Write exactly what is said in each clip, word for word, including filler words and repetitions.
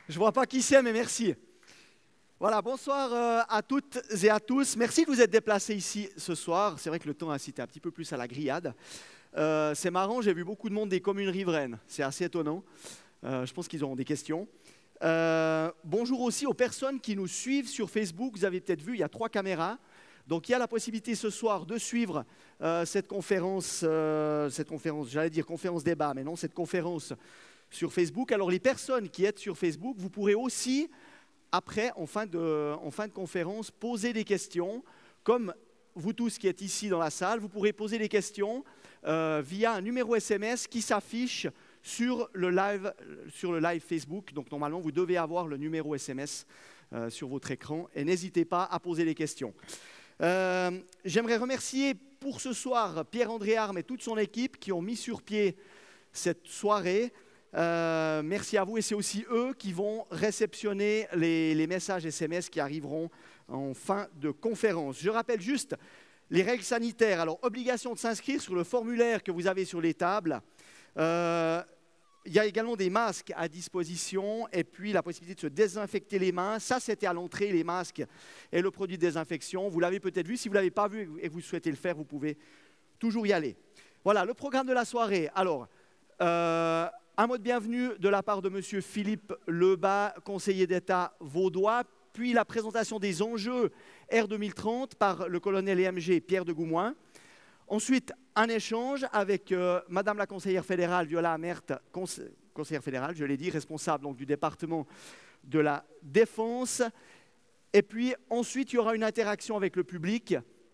Je ne vois pas qui c'est, mais merci. Voilà, bonsoir euh, à toutes et à tous. Merci de vous être déplacés ici ce soir. C'est vrai que le temps a incité un petit peu plus à la grillade. Euh, c'est marrant, j'ai vu beaucoup de monde des communes riveraines. C'est assez étonnant. Euh, je pense qu'ils auront des questions. Euh, bonjour aussi aux personnes qui nous suivent sur Facebook. Vous avez peut-être vu, il y a trois caméras. Donc il y a la possibilité ce soir de suivre euh, cette conférence, euh, cette conférence, j'allais dire conférence débat, mais non, cette conférence sur Facebook. Alors les personnes qui êtes sur Facebook, vous pourrez aussi, après, en fin de, en fin de conférence, poser des questions. Comme vous tous qui êtes ici dans la salle, vous pourrez poser des questions euh, via un numéro S M S qui s'affiche sur le live, sur le live Facebook. Donc normalement, vous devez avoir le numéro S M S euh, sur votre écran. Et n'hésitez pas à poser des questions. Euh, J'aimerais remercier pour ce soir Pierre-André Arme et toute son équipe qui ont mis sur pied cette soirée. Euh, merci à vous et c'est aussi eux qui vont réceptionner les, les messages S M S qui arriveront en fin de conférence. Je rappelle juste les règles sanitaires. Alors, obligation de s'inscrire sur le formulaire que vous avez sur les tables. Euh, il y a également des masques à disposition et puis la possibilité de se désinfecter les mains. Ça, c'était à l'entrée, les masques et le produit de désinfection. Vous l'avez peut-être vu. Si vous ne l'avez pas vu et que vous souhaitez le faire, vous pouvez toujours y aller. Voilà, le programme de la soirée. Alors, euh, un mot de bienvenue de la part de M. Philippe Lebas, conseiller d'État vaudois, puis la présentation des enjeux R deux mille trente par le colonel E M G Pierre de Goumoin. Ensuite, un échange avec euh, Madame la conseillère fédérale Viola Amert, conse conseillère fédérale, je l'ai dit, responsable donc, du département de la Défense. Et puis ensuite, il y aura une interaction avec le public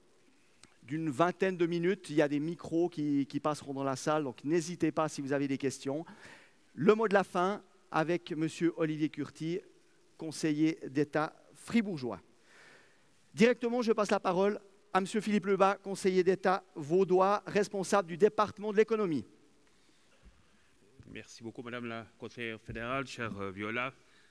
d'une vingtaine de minutes. Il y a des micros qui, qui passeront dans la salle, donc n'hésitez pas si vous avez des questions. Le mot de la fin avec M. Olivier Curti, conseiller d'État fribourgeois. Directement, je passe la parole à M. Philippe Lebas, conseiller d'État vaudois, responsable du département de l'économie. Merci beaucoup, Madame la conseillère fédérale, chère Viola,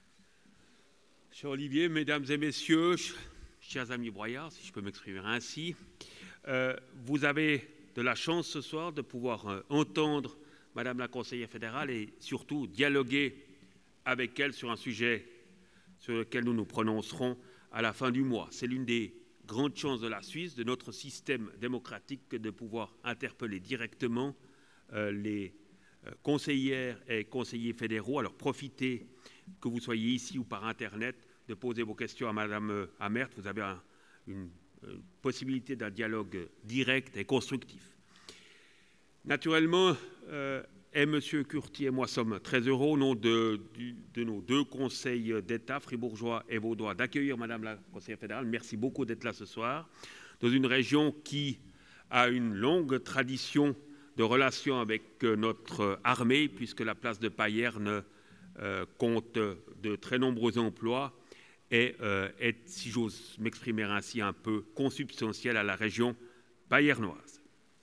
cher Olivier, Mesdames et Messieurs, chers amis broyards, si je peux m'exprimer ainsi. Euh, vous avez de la chance ce soir de pouvoir euh, entendre Madame la conseillère fédérale et surtout dialoguer avec elle sur un sujet sur lequel nous nous prononcerons à la fin du mois. C'est l'une des grandes chances de la Suisse, de notre système démocratique, que de pouvoir interpeller directement euh, les euh, conseillères et conseillers fédéraux. Alors profitez, que vous soyez ici ou par Internet, de poser vos questions à Madame Amert. Vous avez un, une euh, possibilité d'un dialogue direct et constructif. Naturellement, euh, et M. Curti et moi sommes très heureux, au nom de, de, de nos deux conseils d'État, fribourgeois et vaudois, d'accueillir Madame la conseillère fédérale. Merci beaucoup d'être là ce soir, dans une région qui a une longue tradition de relations avec notre armée, puisque la place de Payerne euh, compte de très nombreux emplois et euh, est, si j'ose m'exprimer ainsi, un peu consubstantielle à la région payernoise.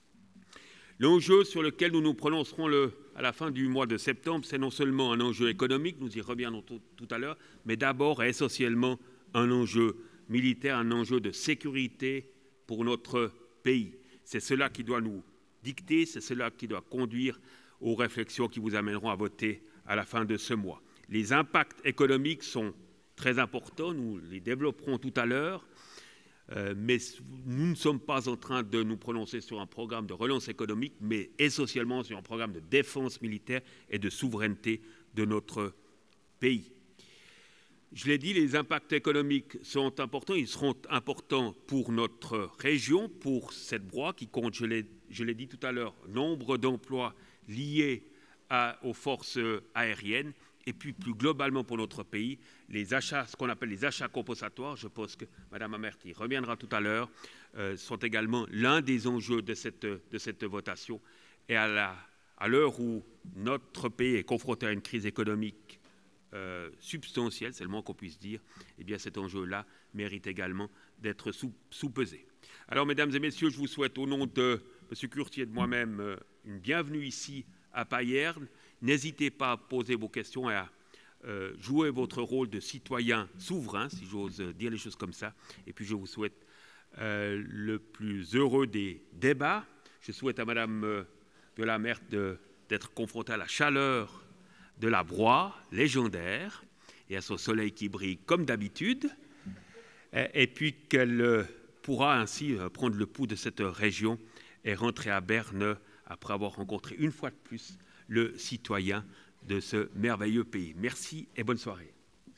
L'enjeu sur lequel nous nous prononcerons le, à la fin du mois de septembre, c'est non seulement un enjeu économique, nous y reviendrons tout, tout à l'heure, mais d'abord et essentiellement un enjeu militaire, un enjeu de sécurité pour notre pays. C'est cela qui doit nous dicter, c'est cela qui doit conduire aux réflexions qui vous amèneront à voter à la fin de ce mois. Les impacts économiques sont très importants, nous les développerons tout à l'heure. Euh, mais nous ne sommes pas en train de nous prononcer sur un programme de relance économique, mais essentiellement sur un programme de défense militaire et de souveraineté de notre pays. Je l'ai dit, les impacts économiques sont importants. Ils seront importants pour notre région, pour cette broie qui compte, je l'ai dit tout à l'heure, nombre d'emplois liés à, aux forces aériennes. Et puis plus globalement pour notre pays, les achats, ce qu'on appelle les achats compensatoires, je pense que Mme Amert y reviendra tout à l'heure, euh, sont également l'un des enjeux de cette, de cette votation. Et à l'heure où notre pays est confronté à une crise économique euh, substantielle, c'est le moins qu'on puisse dire, eh bien cet enjeu-là mérite également d'être sous, sous-pesé. Alors, Mesdames et Messieurs, je vous souhaite au nom de M. Curti et de moi-même euh, une bienvenue ici à Payerne. N'hésitez pas à poser vos questions et à euh, jouer votre rôle de citoyen souverain, si j'ose dire les choses comme ça. Et puis je vous souhaite euh, le plus heureux des débats. Je souhaite à Mme euh, Viola Amert d'être confrontée à la chaleur de la broie légendaire et à son soleil qui brille comme d'habitude, et puis qu'elle pourra ainsi prendre le pouls de cette région et rentrer à Berne après avoir rencontré une fois de plus le citoyen de ce merveilleux pays. Merci et bonne soirée.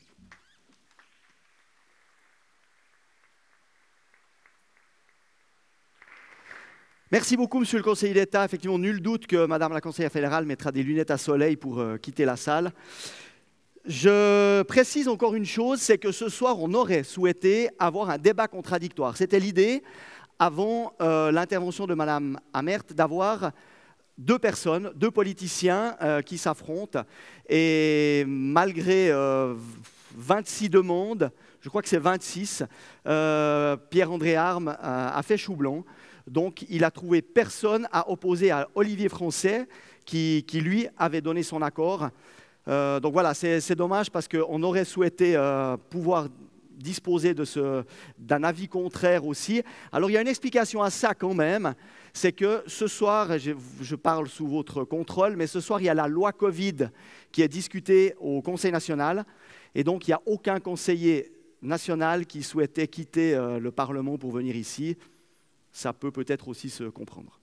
Merci beaucoup, Monsieur le conseiller d'État. Effectivement, nul doute que Madame la conseillère fédérale mettra des lunettes à soleil pour euh, quitter la salle. Je précise encore une chose, c'est que ce soir, on aurait souhaité avoir un débat contradictoire. C'était l'idée, avant euh, l'intervention de Madame Amert, d'avoir deux personnes, deux politiciens euh, qui s'affrontent. Et malgré euh, vingt-six demandes, je crois que c'est vingt-six, euh, Pierre-André Arme a, a fait chou blanc. Donc, il a trouvé personne à opposer à Olivier Français, qui, qui lui avait donné son accord. Euh, donc voilà, c'est dommage parce qu'on aurait souhaité euh, pouvoir disposer de ce, d'un avis contraire aussi. Alors, il y a une explication à ça quand même, c'est que ce soir, je, je parle sous votre contrôle, mais ce soir, il y a la loi Covid qui est discutée au Conseil national, et donc il n'y a aucun conseiller national qui souhaitait quitter euh, le Parlement pour venir ici. Ça peut peut-être aussi se comprendre.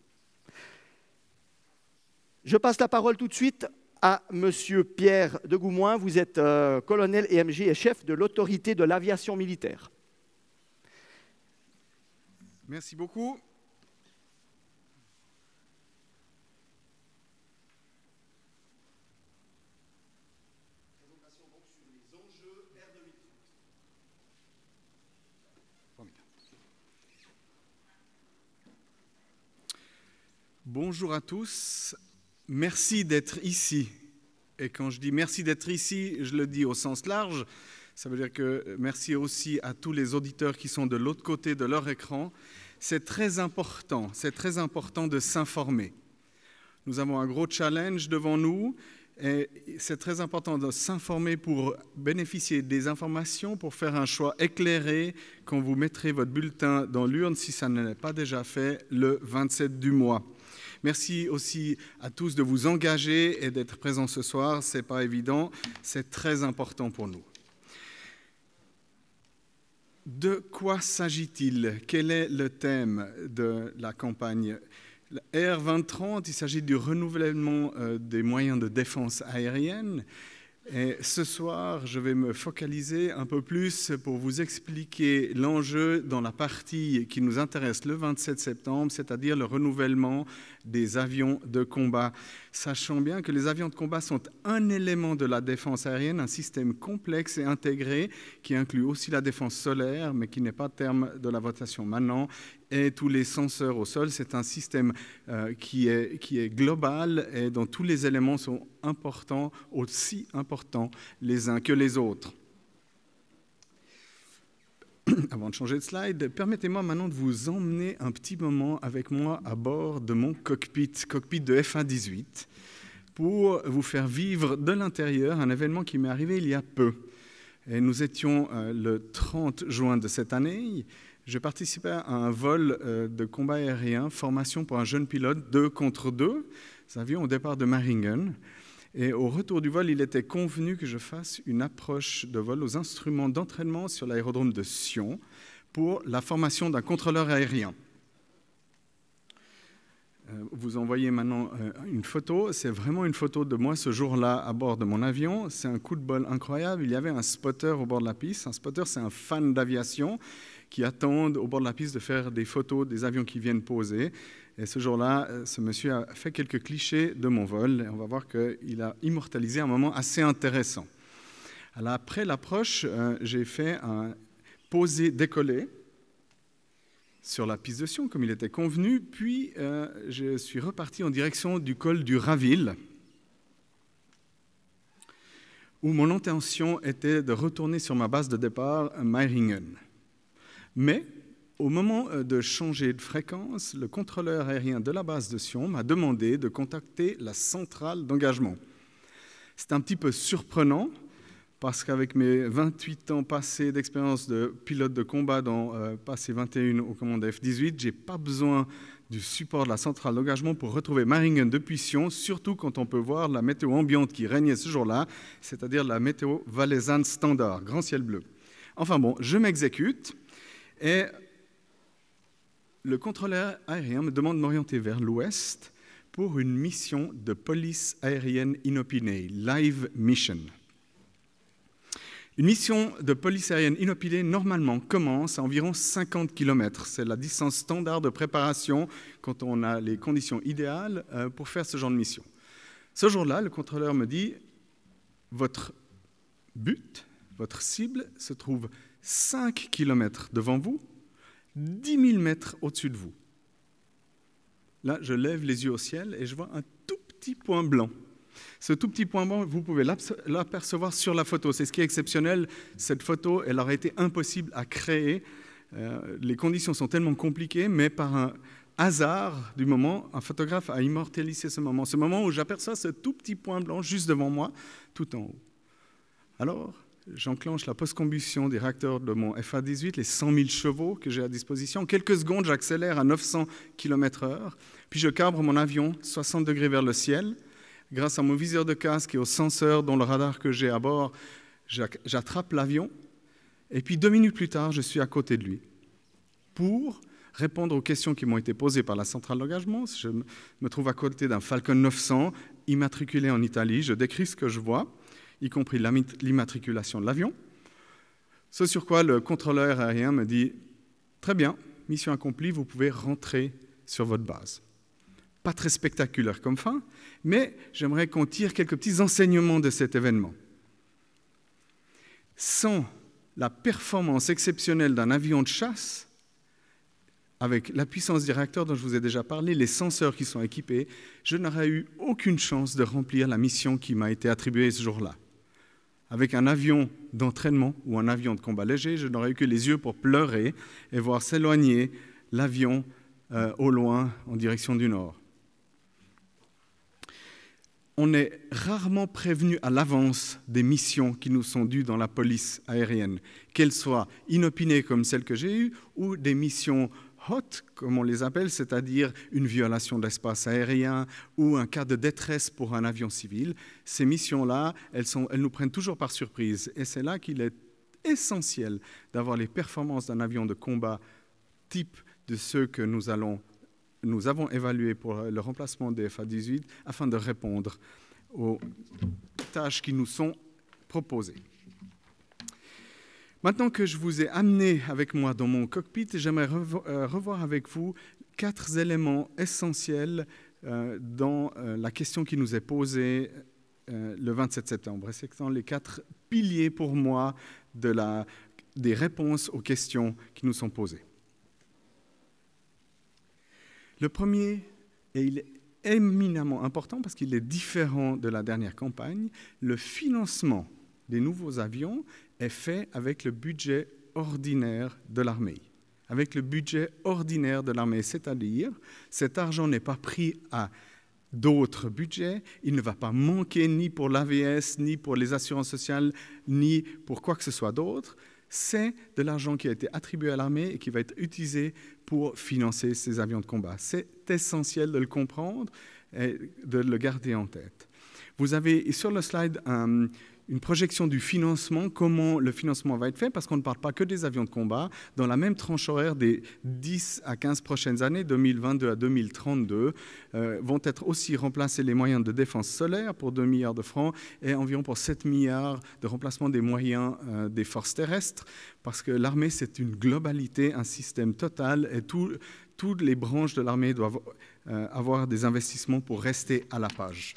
Je passe la parole tout de suite à Monsieur Pierre de Goumoin. Vous êtes euh, colonel E M G et chef de l'autorité de l'aviation militaire. Merci beaucoup. Bonjour à tous, merci d'être ici. Et quand je dis merci d'être ici, je le dis au sens large. Ça veut dire que merci aussi à tous les auditeurs qui sont de l'autre côté de leur écran. C'est très important, c'est très important de s'informer. Nous avons un gros challenge devant nous et c'est très important de s'informer pour bénéficier des informations, pour faire un choix éclairé quand vous mettrez votre bulletin dans l'urne, si ça ne l'est pas déjà fait, le vingt-sept du mois. Merci aussi à tous de vous engager et d'être présents ce soir. Ce n'est pas évident, c'est très important pour nous. De quoi s'agit-il? Quel est le thème de la campagne? R vingt trente, il s'agit du renouvellement des moyens de défense aérienne. Et ce soir, je vais me focaliser un peu plus pour vous expliquer l'enjeu dans la partie qui nous intéresse le vingt-sept septembre, c'est-à-dire le renouvellement des avions de combat. Sachant bien que les avions de combat sont un élément de la défense aérienne, un système complexe et intégré qui inclut aussi la défense solaire, mais qui n'est pas terme de la votation maintenant, et tous les senseurs au sol. C'est un système euh, qui est, qui est global et dont tous les éléments sont importants, aussi importants les uns que les autres. Avant de changer de slide, permettez-moi maintenant de vous emmener un petit moment avec moi à bord de mon cockpit, cockpit de F un dix-huit, pour vous faire vivre de l'intérieur un événement qui m'est arrivé il y a peu. Et nous étions euh, le trente juin de cette année. Je participais à un vol euh, de combat aérien, formation pour un jeune pilote, deux contre deux. Nous avions au départ de Maringen. Et au retour du vol, il était convenu que je fasse une approche de vol aux instruments d'entraînement sur l'aérodrome de Sion pour la formation d'un contrôleur aérien. Vous en voyez maintenant une photo. C'est vraiment une photo de moi ce jour-là à bord de mon avion. C'est un coup de bol incroyable. Il y avait un spotter au bord de la piste. Un spotter, c'est un fan d'aviation qui attend au bord de la piste de faire des photos des avions qui viennent poser. Et ce jour-là, ce monsieur a fait quelques clichés de mon vol. Et on va voir qu'il a immortalisé un moment assez intéressant. Alors après l'approche, euh, j'ai fait un poser-décoller sur la piste de Sion, comme il était convenu. Puis, euh, je suis reparti en direction du col du Raville, où mon intention était de retourner sur ma base de départ, Meiringen. Mais, au moment de changer de fréquence, le contrôleur aérien de la base de Sion m'a demandé de contacter la centrale d'engagement. C'est un petit peu surprenant, parce qu'avec mes vingt-huit ans passés d'expérience de pilote de combat, dans euh, passé vingt et un aux commandes F dix-huit, je n'ai pas besoin du support de la centrale d'engagement pour retrouver Maringen depuis Sion, surtout quand on peut voir la météo ambiante qui régnait ce jour-là, c'est-à-dire la météo valaisanne standard, grand ciel bleu. Enfin bon, je m'exécute et le contrôleur aérien me demande de m'orienter vers l'ouest pour une mission de police aérienne inopinée, Live Mission. Une mission de police aérienne inopinée, normalement, commence à environ cinquante kilomètres. C'est la distance standard de préparation quand on a les conditions idéales pour faire ce genre de mission. Ce jour-là, le contrôleur me dit « Votre but, votre cible se trouve cinq kilomètres devant vous, dix mille mètres au-dessus de vous. » Là, je lève les yeux au ciel et je vois un tout petit point blanc. Ce tout petit point blanc, vous pouvez l'apercevoir sur la photo. C'est ce qui est exceptionnel. Cette photo, elle aurait été impossible à créer. Euh, les conditions sont tellement compliquées, mais par un hasard du moment, un photographe a immortalisé ce moment. Ce moment où j'aperçois ce tout petit point blanc juste devant moi, tout en haut. Alors, j'enclenche la post-combustion des réacteurs de mon F A dix-huit, les cent mille chevaux que j'ai à disposition. En quelques secondes, j'accélère à neuf cents kilomètres heure, puis je cabre mon avion soixante degrés vers le ciel. Grâce à mon viseur de casque et au senseur dont le radar que j'ai à bord, j'attrape l'avion. Et puis deux minutes plus tard, je suis à côté de lui pour répondre aux questions qui m'ont été posées par la centrale d'engagement. Je me trouve à côté d'un Falcon neuf cents immatriculé en Italie. Je décris ce que je vois, y compris l'immatriculation de l'avion. Ce sur quoi le contrôleur aérien me dit « Très bien, mission accomplie, vous pouvez rentrer sur votre base. » Pas très spectaculaire comme fin, mais j'aimerais qu'on tire quelques petits enseignements de cet événement. Sans la performance exceptionnelle d'un avion de chasse, avec la puissance des réacteurs dont je vous ai déjà parlé, les senseurs qui sont équipés, je n'aurais eu aucune chance de remplir la mission qui m'a été attribuée ce jour-là. Avec un avion d'entraînement ou un avion de combat léger, je n'aurais eu que les yeux pour pleurer et voir s'éloigner l'avion euh, au loin en direction du nord. On est rarement prévenu à l'avance des missions qui nous sont dues dans la police aérienne, qu'elles soient inopinées comme celle que j'ai eue ou des missions hot, comme on les appelle, c'est-à-dire une violation de l'espace aérien ou un cas de détresse pour un avion civil. Ces missions-là, elles, sont, elles nous prennent toujours par surprise. Et c'est là qu'il est essentiel d'avoir les performances d'un avion de combat type de ceux que nous allons Nous avons évalué pour le remplacement des F A dix-huit afin de répondre aux tâches qui nous sont proposées. Maintenant que je vous ai amené avec moi dans mon cockpit, j'aimerais revoir avec vous quatre éléments essentiels dans la question qui nous est posée le vingt-sept septembre. C'est les quatre piliers pour moi de la, des réponses aux questions qui nous sont posées. Le premier, et il est éminemment important parce qu'il est différent de la dernière campagne, le financement des nouveaux avions est fait avec le budget ordinaire de l'armée. Avec le budget ordinaire de l'armée, c'est-à-dire cet argent n'est pas pris à d'autres budgets, il ne va pas manquer ni pour l'A V S, ni pour les assurances sociales, ni pour quoi que ce soit d'autre. C'est de l'argent qui a été attribué à l'armée et qui va être utilisé pour financer ces avions de combat. C'est essentiel de le comprendre et de le garder en tête. Vous avez sur le slide un, une projection du financement, comment le financement va être fait, parce qu'on ne parle pas que des avions de combat. Dans la même tranche horaire des dix à quinze prochaines années, deux mille vingt-deux à deux mille trente-deux, euh, vont être aussi remplacés les moyens de défense solaire pour deux milliards de francs et environ pour sept milliards de remplacement des moyens euh, des forces terrestres, parce que l'armée, c'est une globalité, un système total, et tout, toutes les branches de l'armée doivent euh, avoir des investissements pour rester à la page.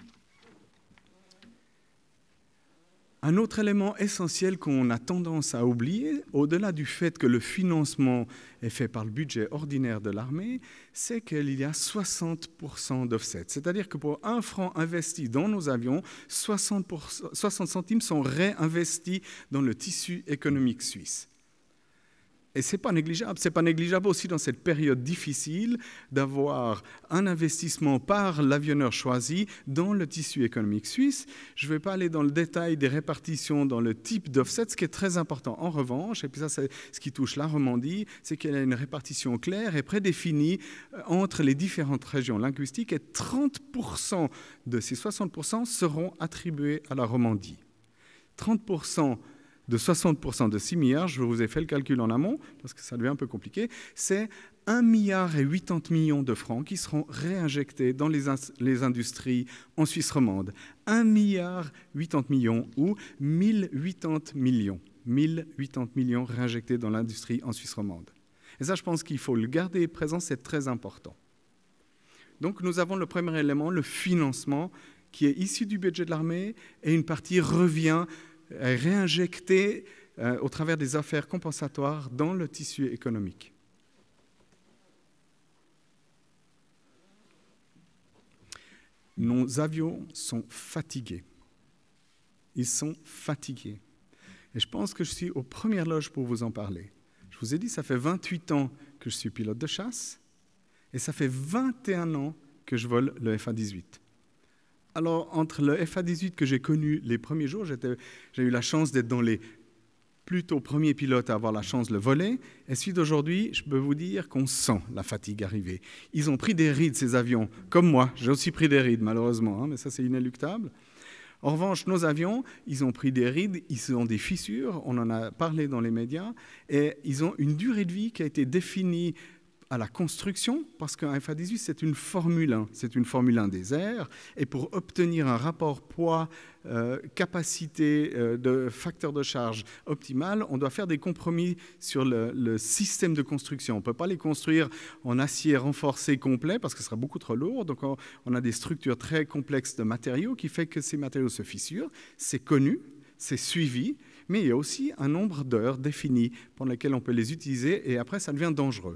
Un autre élément essentiel qu'on a tendance à oublier, au-delà du fait que le financement est fait par le budget ordinaire de l'armée, c'est qu'il y a soixante pour cent d'offset. C'est-à-dire que pour un franc investi dans nos avions, soixante, pour cent, soixante centimes sont réinvestis dans le tissu économique suisse. Et ce n'est pas négligeable. Ce n'est pas négligeable aussi dans cette période difficile d'avoir un investissement par l'avionneur choisi dans le tissu économique suisse. Je ne vais pas aller dans le détail des répartitions dans le type d'offset, ce qui est très important. En revanche, et puis ça c'est ce qui touche la Romandie, c'est qu'il y a une répartition claire et prédéfinie entre les différentes régions linguistiques et trente pour cent de ces soixante pour cent seront attribués à la Romandie. trente pour cent de soixante pour cent de six milliards, je vous ai fait le calcul en amont, parce que ça devient un peu compliqué, c'est un virgule huit milliard de francs qui seront réinjectés dans les, in les industries en Suisse romande. un virgule huit milliard ou mille quatre-vingt-dix millions. mille quatre-vingt-dix millions réinjectés dans l'industrie en Suisse romande. Et ça, je pense qu'il faut le garder présent, c'est très important. Donc, nous avons le premier élément, le financement, qui est issu du budget de l'armée, et une partie revient réinjecté euh, au travers des affaires compensatoires dans le tissu économique. Nos avions sont fatigués. Ils sont fatigués. Et je pense que je suis aux premières loges pour vous en parler. Je vous ai dit, ça fait vingt-huit ans que je suis pilote de chasse et ça fait vingt et un ans que je vole le F A dix-huit. Alors, entre le F A dix-huit que j'ai connu les premiers jours, j'ai eu la chance d'être dans les plutôt premiers pilotes à avoir la chance de le voler, et celui d'aujourd'hui, je peux vous dire qu'on sent la fatigue arriver. Ils ont pris des rides, ces avions, comme moi. J'ai aussi pris des rides, malheureusement, hein, mais ça, c'est inéluctable. En revanche, nos avions, ils ont pris des rides, ils ont des fissures, on en a parlé dans les médias, et ils ont une durée de vie qui a été définie à la construction, parce qu'un F A dix-huit, c'est une Formule un, c'est une Formule un des airs, et pour obtenir un rapport poids-capacité euh, euh, de facteur de charge optimal, on doit faire des compromis sur le, le système de construction. On ne peut pas les construire en acier renforcé complet, parce que ce sera beaucoup trop lourd, donc on, on a des structures très complexes de matériaux qui fait que ces matériaux se fissurent, c'est connu, c'est suivi, mais il y a aussi un nombre d'heures définies pendant lesquelles on peut les utiliser, et après ça devient dangereux.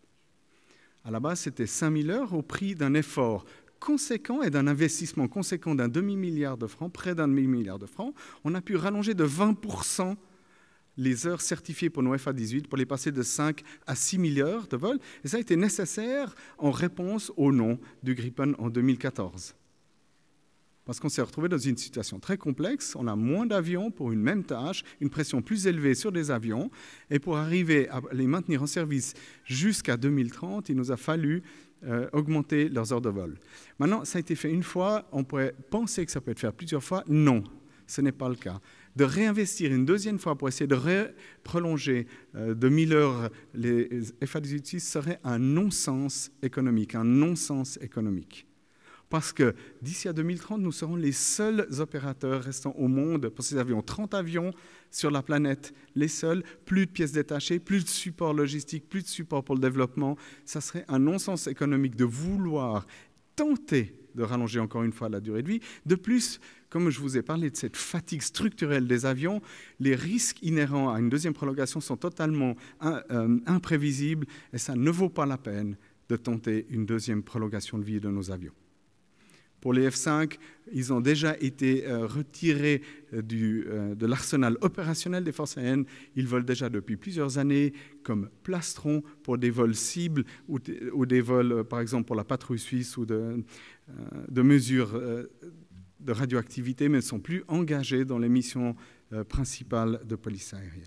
À la base, c'était cinq mille heures au prix d'un effort conséquent et d'un investissement conséquent d'un demi-milliard de francs, près d'un demi-milliard de francs. On a pu rallonger de vingt pour cent les heures certifiées pour nos F A dix-huit pour les passer de cinq à six mille heures de vol. Et ça a été nécessaire en réponse au nom du Gripen en deux mille quatorze. Parce qu'on s'est retrouvé dans une situation très complexe, on a moins d'avions pour une même tâche, une pression plus élevée sur des avions, et pour arriver à les maintenir en service jusqu'à deux mille trente, il nous a fallu euh, augmenter leurs heures de vol. Maintenant, ça a été fait une fois, on pourrait penser que ça peut être fait plusieurs fois, non, ce n'est pas le cas. De réinvestir une deuxième fois pour essayer de prolonger euh, de mille heures les F A dix-huit serait un non-sens économique, un non-sens économique. Parce que d'ici à deux mille trente, nous serons les seuls opérateurs restant au monde pour ces avions. trente avions sur la planète, les seuls, plus de pièces détachées, plus de support logistique, plus de support pour le développement. Ça serait un non-sens économique de vouloir tenter de rallonger encore une fois la durée de vie. De plus, comme je vous ai parlé de cette fatigue structurelle des avions, les risques inhérents à une deuxième prolongation sont totalement in, euh, imprévisibles et ça ne vaut pas la peine de tenter une deuxième prolongation de vie de nos avions. Pour les F cinq, ils ont déjà été euh, retirés du, euh, de l'arsenal opérationnel des forces aériennes. Ils volent déjà depuis plusieurs années comme plastron pour des vols cibles ou, ou des vols, euh, par exemple, pour la patrouille suisse ou de, euh, de mesures euh, de radioactivité, mais ne sont plus engagés dans les missions euh, principales de police aérienne.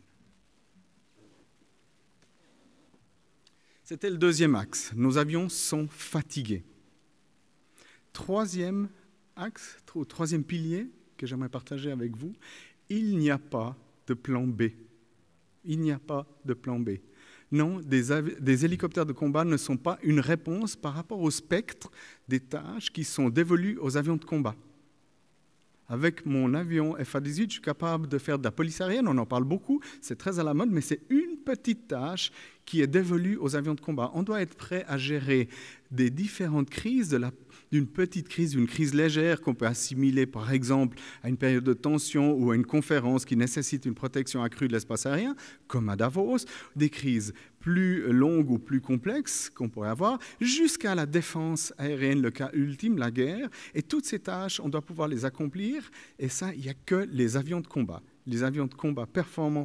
C'était le deuxième axe. Nos avions sont fatigués. Troisième axe, troisième pilier que j'aimerais partager avec vous, il n'y a pas de plan B. Il n'y a pas de plan B. Non, des, des hélicoptères de combat ne sont pas une réponse par rapport au spectre des tâches qui sont dévolues aux avions de combat. Avec mon avion F A dix-huit, je suis capable de faire de la police aérienne, on en parle beaucoup, c'est très à la mode, mais c'est une petite tâche qui est dévolue aux avions de combat. On doit être prêt à gérer des différentes crises, de la, d'une petite crise, une crise légère qu'on peut assimiler par exemple à une période de tension ou à une conférence qui nécessite une protection accrue de l'espace aérien, comme à Davos, des crises plus longues ou plus complexes qu'on pourrait avoir, jusqu'à la défense aérienne, le cas ultime, la guerre. Et toutes ces tâches, on doit pouvoir les accomplir, et ça, il n'y a que les avions de combat. Les avions de combat performants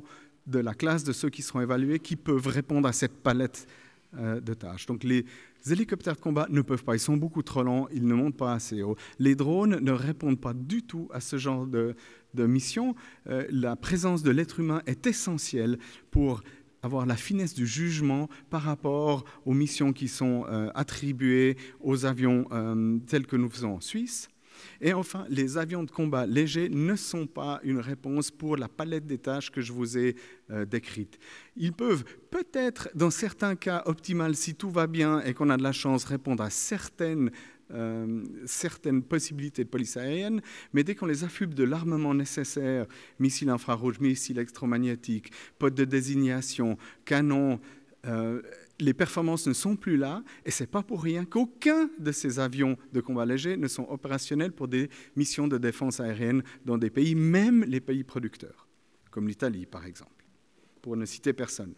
de la classe de ceux qui seront évalués qui peuvent répondre à cette palette euh, de tâches. Donc les hélicoptères de combat ne peuvent pas, ils sont beaucoup trop lents, ils ne montent pas assez haut. Les drones ne répondent pas du tout à ce genre de, de mission. Euh, la présence de l'être humain est essentielle pour avoir la finesse du jugement par rapport aux missions qui sont euh, attribuées aux avions euh, tels que nous faisons en Suisse. Et enfin, les avions de combat légers ne sont pas une réponse pour la palette des tâches que je vous ai euh, décrites. Ils peuvent peut-être, dans certains cas optimales, si tout va bien et qu'on a de la chance, répondre à certaines Euh, certaines possibilités de police aérienne, mais dès qu'on les affuble de l'armement nécessaire, missiles infrarouges, missiles électromagnétiques, potes de désignation, canons, euh, les performances ne sont plus là, et ce n'est pas pour rien qu'aucun de ces avions de combat léger ne sont opérationnels pour des missions de défense aérienne dans des pays, même les pays producteurs, comme l'Italie par exemple, pour ne citer personne.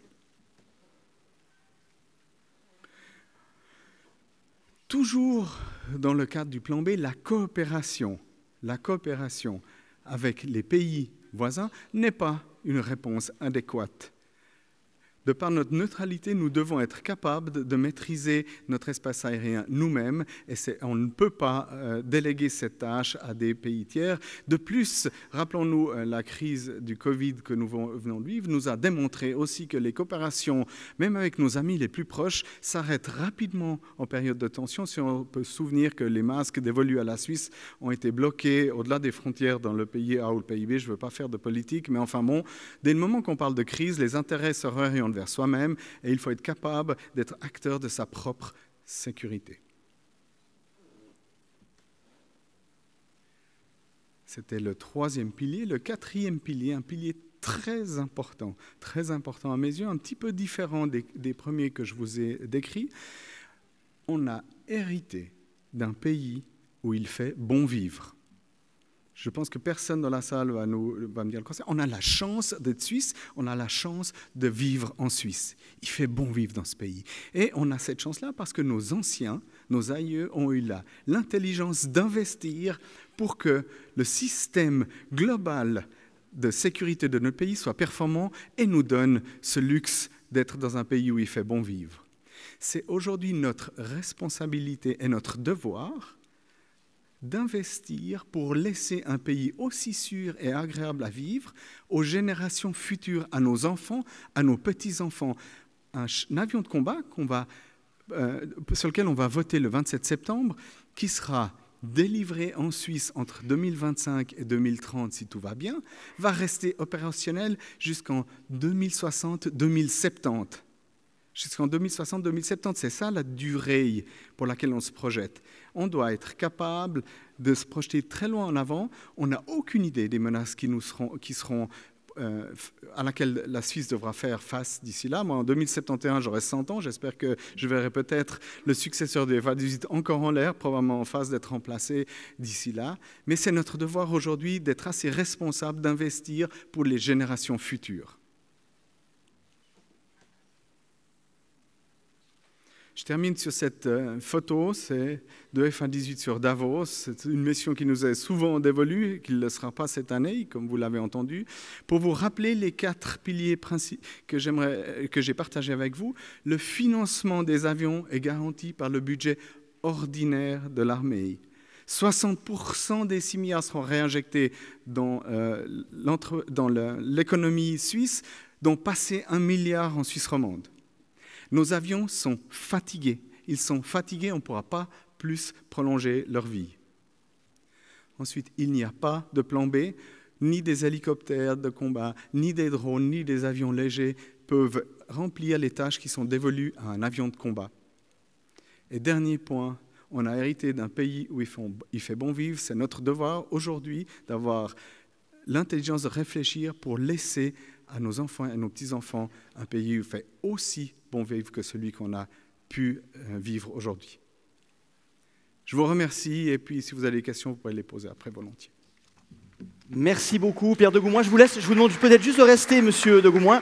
Toujours dans le cadre du plan B, la coopération, la coopération avec les pays voisins n'est pas une réponse adéquate. De par notre neutralité, nous devons être capables de, de maîtriser notre espace aérien nous-mêmes et on ne peut pas euh, déléguer cette tâche à des pays tiers. De plus, rappelons-nous, euh, la crise du Covid que nous venons de vivre nous a démontré aussi que les coopérations, même avec nos amis les plus proches, s'arrêtent rapidement en période de tension. Si on peut se souvenir que les masques dévolus à la Suisse ont été bloqués au-delà des frontières dans le pays A ou le pays B, je ne veux pas faire de politique, mais enfin bon, dès le moment qu'on parle de crise, les intérêts se réorientent vers soi-même et il faut être capable d'être acteur de sa propre sécurité. C'était le troisième pilier. Le quatrième pilier, un pilier très important, très important à mes yeux, un petit peu différent des, des premiers que je vous ai décrits. On a hérité d'un pays où il fait bon vivre. Je pense que personne dans la salle va, nous, va me dire le contraire. On a la chance d'être suisse, on a la chance de vivre en Suisse. Il fait bon vivre dans ce pays. Et on a cette chance-là parce que nos anciens, nos aïeux ont eu l'intelligence d'investir pour que le système global de sécurité de notre pays soit performant et nous donne ce luxe d'être dans un pays où il fait bon vivre. C'est aujourd'hui notre responsabilité et notre devoir d'investir pour laisser un pays aussi sûr et agréable à vivre aux générations futures, à nos enfants, à nos petits-enfants. Un, un avion de combat qu'on va, euh, sur lequel on va voter le vingt-sept septembre, qui sera délivré en Suisse entre deux mille vingt-cinq et deux mille trente, si tout va bien, va rester opérationnel jusqu'en deux mille soixante deux mille soixante-dix. Jusqu'en deux mille soixante deux mille soixante-dix, c'est ça la durée pour laquelle on se projette. On doit être capable de se projeter très loin en avant. On n'a aucune idée des menaces qui, nous seront, qui seront, euh, à laquelle la Suisse devra faire face d'ici là. Moi, en deux mille soixante et onze, j'aurai cent ans. J'espère que je verrai peut-être le successeur du F A dix-huit encore en l'air, probablement en phase d'être remplacé d'ici là. Mais c'est notre devoir aujourd'hui d'être assez responsable, d'investir pour les générations futures. Je termine sur cette photo, c'est de F A dix-huit sur Davos. C'est une mission qui nous est souvent dévolue, qui ne le sera pas cette année, comme vous l'avez entendu, pour vous rappeler les quatre piliers que j'aimerais, que j'ai partagés avec vous. Le financement des avions est garanti par le budget ordinaire de l'armée. soixante pour cent des six milliards seront réinjectés dans, euh, dans l'économie suisse, dont passer un milliard en Suisse romande. Nos avions sont fatigués. Ils sont fatigués, on ne pourra pas plus prolonger leur vie. Ensuite, il n'y a pas de plan B, ni des hélicoptères de combat, ni des drones, ni des avions légers peuvent remplir les tâches qui sont dévolues à un avion de combat. Et dernier point, on a hérité d'un pays où il fait, il fait bon vivre. C'est notre devoir aujourd'hui d'avoir l'intelligence de réfléchir pour laisser à nos enfants et à nos petits-enfants un pays où il fait aussi bon vivre que celui qu'on a pu vivre aujourd'hui. Je vous remercie et puis si vous avez des questions, vous pouvez les poser après volontiers. Merci beaucoup Pierre de Goumoin. Je vous laisse, je vous demande peut-être juste de rester, monsieur de Goumoin.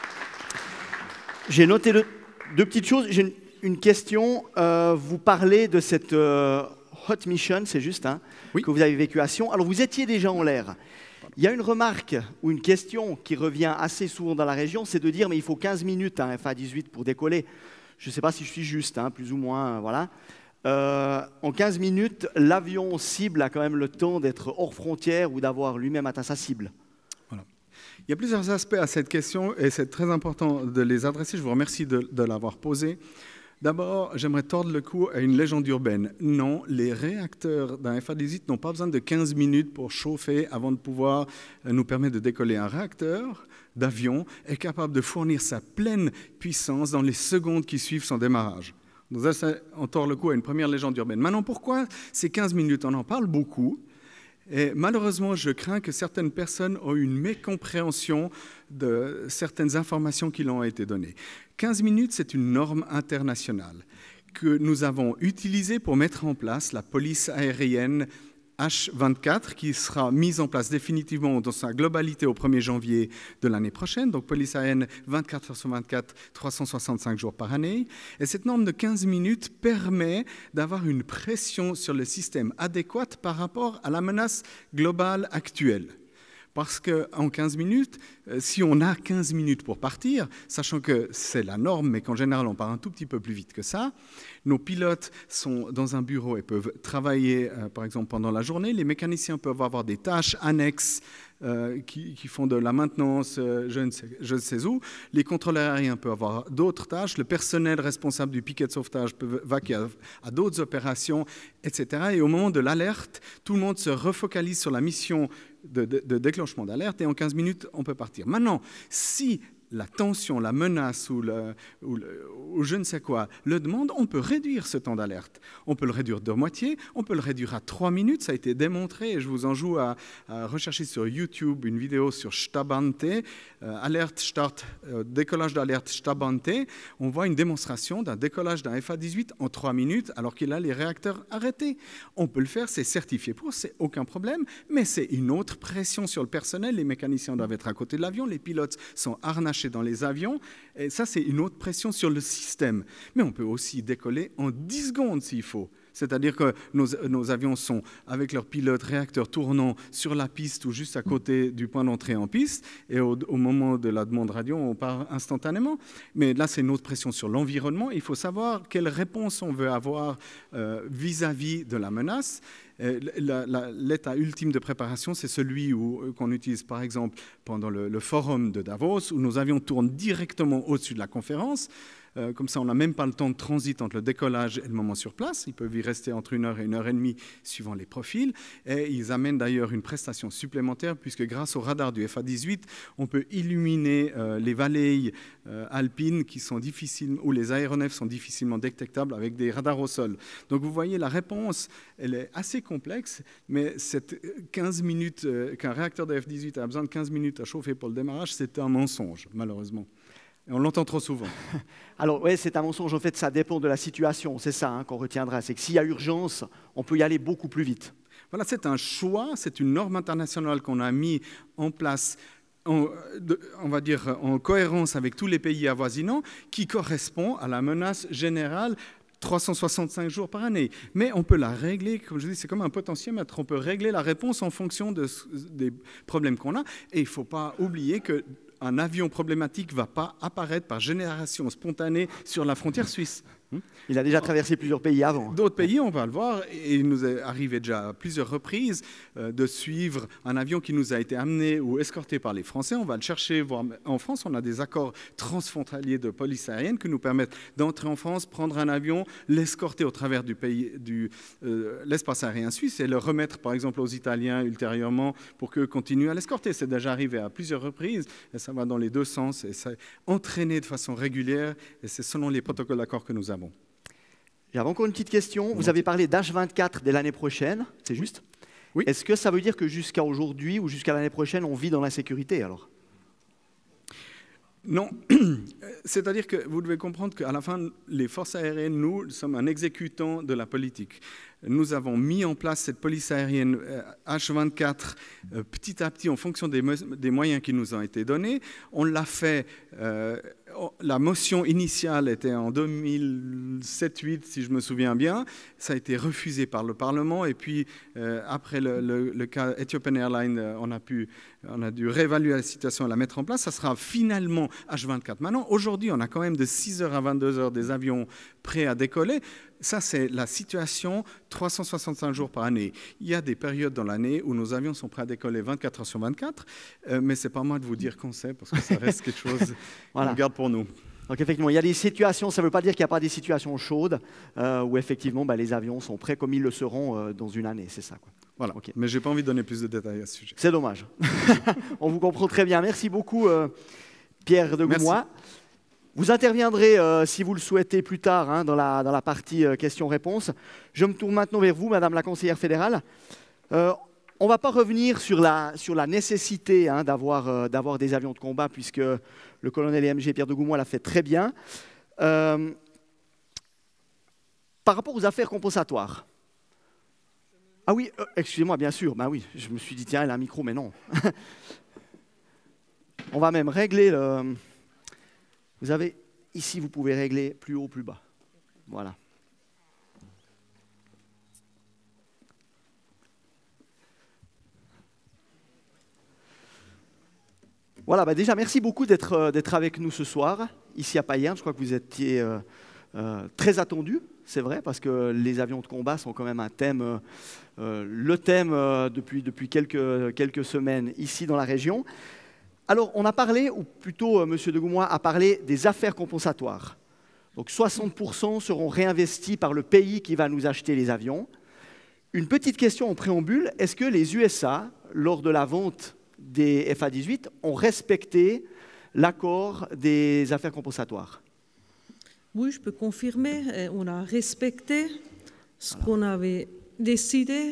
J'ai noté deux, deux petites choses. J'ai une, une question. Euh, vous parlez de cette euh, Hot Mission, c'est juste, hein, oui. que vous avez vécu à Sion. Alors vous étiez déjà en l'air. Il y a une remarque ou une question qui revient assez souvent dans la région, c'est de dire mais il faut quinze minutes à un F A dix-huit pour décoller. Je ne sais pas si je suis juste, hein, plus ou moins, voilà. Euh, en quinze minutes, l'avion cible a quand même le temps d'être hors frontière ou d'avoir lui-même atteint sa cible. Voilà. Il y a plusieurs aspects à cette question et c'est très important de les adresser. Je vous remercie de, de l'avoir posée. D'abord, j'aimerais tordre le cou à une légende urbaine. Non, les réacteurs d'un F A dix-huit n'ont pas besoin de quinze minutes pour chauffer avant de pouvoir nous permettre de décoller. Un réacteur d'avion est capable de fournir sa pleine puissance dans les secondes qui suivent son démarrage. Donc ça, on tord le cou à une première légende urbaine. Maintenant, pourquoi ces quinze minutes? On en parle beaucoup. Et malheureusement, je crains que certaines personnes ont une mécompréhension de certaines informations qui leur ont été données. quinze minutes, c'est une norme internationale que nous avons utilisée pour mettre en place la police aérienne H vingt-quatre qui sera mise en place définitivement dans sa globalité au premier janvier de l'année prochaine. Donc, police aérienne vingt-quatre heures sur vingt-quatre, trois cent soixante-cinq jours par année. Et cette norme de quinze minutes permet d'avoir une pression sur le système adéquate par rapport à la menace globale actuelle. Parce qu'en quinze minutes, si on a quinze minutes pour partir, sachant que c'est la norme, mais qu'en général on part un tout petit peu plus vite que ça, nos pilotes sont dans un bureau et peuvent travailler, euh, par exemple, pendant la journée. Les mécaniciens peuvent avoir des tâches annexes euh, qui, qui font de la maintenance, euh, je, ne sais, je ne sais où. Les contrôleurs aériens peuvent avoir d'autres tâches. Le personnel responsable du piquet de sauvetage peut vaquer à, à d'autres opérations, et cetera. Et au moment de l'alerte, tout le monde se refocalise sur la mission de, de, de déclenchement d'alerte et en quinze minutes, on peut partir. Maintenant, si la tension, la menace ou, le, ou, le, ou je ne sais quoi le demande, on peut réduire ce temps d'alerte. On peut le réduire de moitié, on peut le réduire à trois minutes, ça a été démontré et je vous en joue à, à rechercher sur YouTube une vidéo sur Stabante, euh, alerte start, euh, décollage d'alerte Stabante. On voit une démonstration d'un décollage d'un F A dix-huit en trois minutes alors qu'il a les réacteurs arrêtés. On peut le faire, c'est certifié pour, c'est aucun problème, mais c'est une autre pression sur le personnel. Les mécaniciens doivent être à côté de l'avion, les pilotes sont harnachés dans les avions, et ça c'est une autre pression sur le système. Mais on peut aussi décoller en dix secondes s'il faut. C'est-à-dire que nos, nos avions sont, avec leurs pilotes réacteurs tournant sur la piste ou juste à côté du point d'entrée en piste, et au, au moment de la demande radio, on part instantanément. Mais là, c'est une autre pression sur l'environnement. Il faut savoir quelle réponse on veut avoir euh, vis-à-vis de la menace. L'état ultime de préparation, c'est celui qu'on utilise par exemple pendant le, le forum de Davos, où nos avions tournent directement au-dessus de la conférence. Euh, comme ça, on n'a même pas le temps de transit entre le décollage et le moment sur place. Ils peuvent y rester entre une heure et une heure et demie suivant les profils. Et ils amènent d'ailleurs une prestation supplémentaire puisque grâce au radar du F A dix-huit, on peut illuminer euh, les vallées euh, alpines qui sont difficiles, où les aéronefs sont difficilement détectables avec des radars au sol. Donc vous voyez, la réponse, elle est assez complexe, mais cette quinze minutes, euh, qu'un réacteur de F dix-huit a besoin de quinze minutes à chauffer pour le démarrage, c'est un mensonge, malheureusement. Et on l'entend trop souvent. Alors, oui, c'est un mensonge. En fait, ça dépend de la situation. C'est ça hein, qu'on retiendra. C'est que s'il y a urgence, on peut y aller beaucoup plus vite. Voilà, c'est un choix. C'est une norme internationale qu'on a mis en place, en, de, on va dire, en cohérence avec tous les pays avoisinants, qui correspond à la menace générale trois cent soixante-cinq jours par année. Mais on peut la régler, comme je dis, c'est comme un potentiomètre. On peut régler la réponse en fonction de, des problèmes qu'on a. Et il ne faut pas oublier que un avion problématique ne va pas apparaître par génération spontanée sur la frontière suisse. Il a déjà traversé plusieurs pays avant. D'autres pays, on va le voir, et il nous est arrivé déjà à plusieurs reprises euh, de suivre un avion qui nous a été amené ou escorté par les Français. On va le chercher. Voir. En France, on a des accords transfrontaliers de police aérienne qui nous permettent d'entrer en France, prendre un avion, l'escorter au travers du pays, du, euh, l'espace aérien suisse et le remettre, par exemple, aux Italiens ultérieurement pour qu'eux continuent à l'escorter. C'est déjà arrivé à plusieurs reprises, et ça va dans les deux sens, et c'est entraîné de façon régulière, et c'est selon les protocoles d'accord que nous avons. J'avais encore une petite question. Vous avez parlé d'H vingt-quatre dès l'année prochaine, c'est juste? Oui. Est-ce que ça veut dire que jusqu'à aujourd'hui ou jusqu'à l'année prochaine, on vit dans l'insécurité alors? Non. C'est-à-dire que vous devez comprendre qu'à la fin, les forces aériennes, nous sommes un exécutant de la politique. nous avons mis en place cette police aérienne H vingt-quatre euh, petit à petit en fonction des, des moyens qui nous ont été donnés. On l'a fait, euh, la motion initiale était en deux mille sept huit, si je me souviens bien. Ça a été refusé par le Parlement et puis euh, après le, le, le cas Ethiopian Airlines, on a, pu, on a dû réévaluer la situation et la mettre en place. Ça sera finalement H vingt-quatre. Maintenant, aujourd'hui, on a quand même de six heures à vingt-deux heures des avions prêts à décoller. Ça, c'est la situation trois cent soixante-cinq jours par année. Il y a des périodes dans l'année où nos avions sont prêts à décoller vingt-quatre heures sur vingt-quatre, euh, mais ce n'est pas moi de vous dire quand c'est, parce que ça reste quelque chose voilà. qu'on garde pour nous. Donc effectivement, il y a des situations, ça ne veut pas dire qu'il n'y a pas des situations chaudes, euh, où effectivement bah, les avions sont prêts comme ils le seront euh, dans une année, c'est ça, quoi. Voilà, okay. Mais je n'ai pas envie de donner plus de détails à ce sujet. C'est dommage. On vous comprend très bien. Merci beaucoup, euh, Pierre de Goumois. Vous interviendrez, euh, si vous le souhaitez, plus tard hein, dans, la, dans la partie euh, questions-réponses. Je me tourne maintenant vers vous, Madame la conseillère fédérale. Euh, on ne va pas revenir sur la, sur la nécessité hein, d'avoir euh, d'avoir des avions de combat, puisque le colonel E M G Pierre de Goumois l'a fait très bien. Euh, par rapport aux affaires compensatoires. Ah oui, euh, excusez-moi, bien sûr. Bah oui, je me suis dit, tiens, elle a un micro, mais non. On va même régler le... Vous avez, ici, vous pouvez régler plus haut, plus bas. Voilà. Voilà, bah déjà, merci beaucoup d'être euh, d'être avec nous ce soir, ici à Payerne. Je crois que vous étiez euh, euh, très attendus, c'est vrai, parce que les avions de combat sont quand même un thème, euh, euh, le thème euh, depuis, depuis quelques, quelques semaines ici dans la région. Alors, on a parlé, ou plutôt euh, M. de Goumois a parlé des affaires compensatoires. Donc, soixante pour cent seront réinvestis par le pays qui va nous acheter les avions. Une petite question en préambule, est-ce que les U S A, lors de la vente des F A dix-huit, ont respecté l'accord des affaires compensatoires? Oui, je peux confirmer. On a respecté ce Voilà. qu'on avait décidé.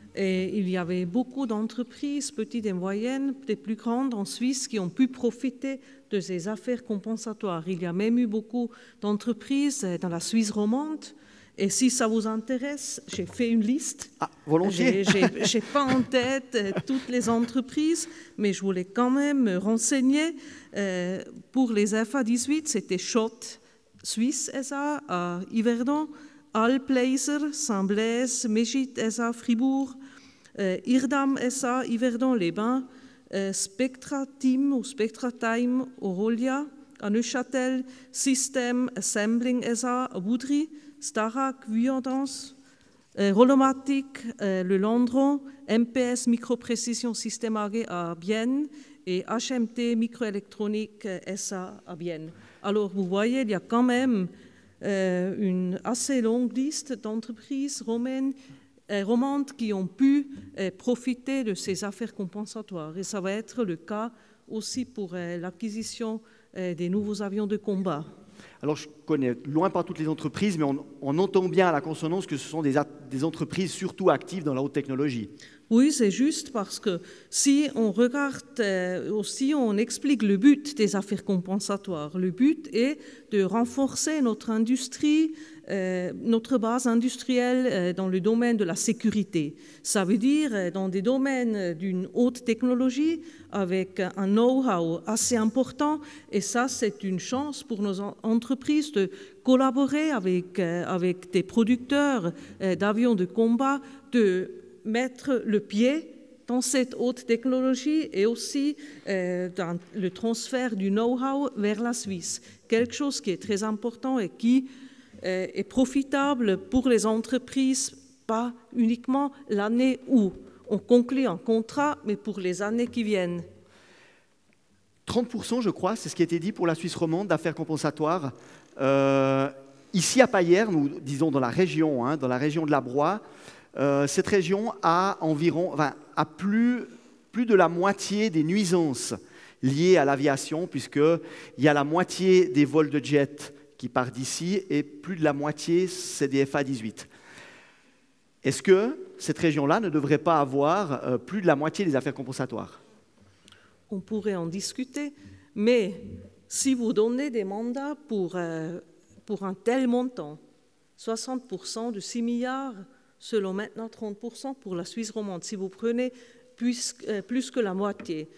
Et il y avait beaucoup d'entreprises, petites et moyennes, des plus grandes en Suisse, qui ont pu profiter de ces affaires compensatoires. Il y a même eu beaucoup d'entreprises dans la Suisse romande. Et si ça vous intéresse, j'ai fait une liste. Ah, volontiers. Je n'ai pas en tête toutes les entreprises, mais je voulais quand même me renseigner. Euh, pour les F A dix-huit, c'était Schott Suisse S A à Yverdon, Alplaser, Saint-Blaise, Mégit S A Fribourg, euh, Irdam S A Yverdon-les-Bains, euh, Spectra Team ou Spectra Time Orolia à Neuchâtel, System Assembling S A à Boudry, Starac Vuandance, euh, Rolomatic euh, Le Landron, M P S Microprécision Système A G à Bienne et H M T Microélectronique S A à Bienne. Alors vous voyez, il y a quand même Euh, une assez longue liste d'entreprises romaines, euh, romandes qui ont pu euh, profiter de ces affaires compensatoires. Et ça va être le cas aussi pour euh, l'acquisition euh, des nouveaux avions de combat. Alors, je connais loin pas toutes les entreprises, mais on, on entend bien à la consonance que ce sont des, des entreprises surtout actives dans la haute technologie. Oui, c'est juste parce que si on regarde euh, aussi, on explique le but des affaires compensatoires. Le but est de renforcer notre industrie, euh, notre base industrielle euh, dans le domaine de la sécurité. Ça veut dire euh, dans des domaines d'une haute technologie avec un know-how assez important. Et ça, c'est une chance pour nos entreprises de collaborer avec, euh, avec des producteurs euh, d'avions de combat, de mettre le pied dans cette haute technologie et aussi euh, dans le transfert du know-how vers la Suisse. Quelque chose qui est très important et qui euh, est profitable pour les entreprises, pas uniquement l'année où on conclut un contrat, mais pour les années qui viennent. trente pour cent, je crois, c'est ce qui a été dit pour la Suisse romande d'affaires compensatoires. Euh, ici à Payerne, ou disons dans la région, hein, dans la région de la Broye, Euh, cette région a environ, enfin, a plus, plus de la moitié des nuisances liées à l'aviation, puisqu'il y a la moitié des vols de jet qui partent d'ici et plus de la moitié, c'est des F A dix-huit. Est-ce que cette région-là ne devrait pas avoir euh, plus de la moitié des affaires compensatoires? On pourrait en discuter, mais si vous donnez des mandats pour, euh, pour un tel montant, soixante pour cent de six milliards, selon maintenant trente pour cent pour la Suisse romande, si vous prenez plus, euh, plus que la moitié.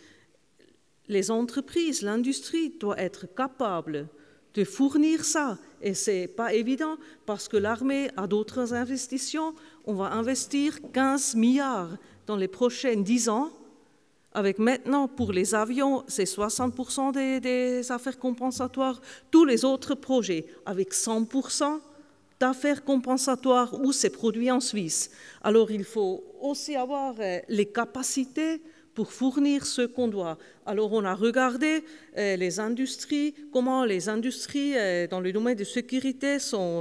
Les entreprises, l'industrie doit être capable de fournir ça. Et ce n'est pas évident parce que l'armée a d'autres investissements. On va investir quinze milliards dans les prochains dix ans. Avec maintenant, pour les avions, c'est soixante pour cent des, des affaires compensatoires. Tous les autres projets, avec cent pour cent d'affaires compensatoires où c'est produit en Suisse. Alors, il faut aussi avoir les capacités pour fournir ce qu'on doit. Alors, on a regardé euh, les industries, comment les industries euh, dans le domaine de sécurité sont,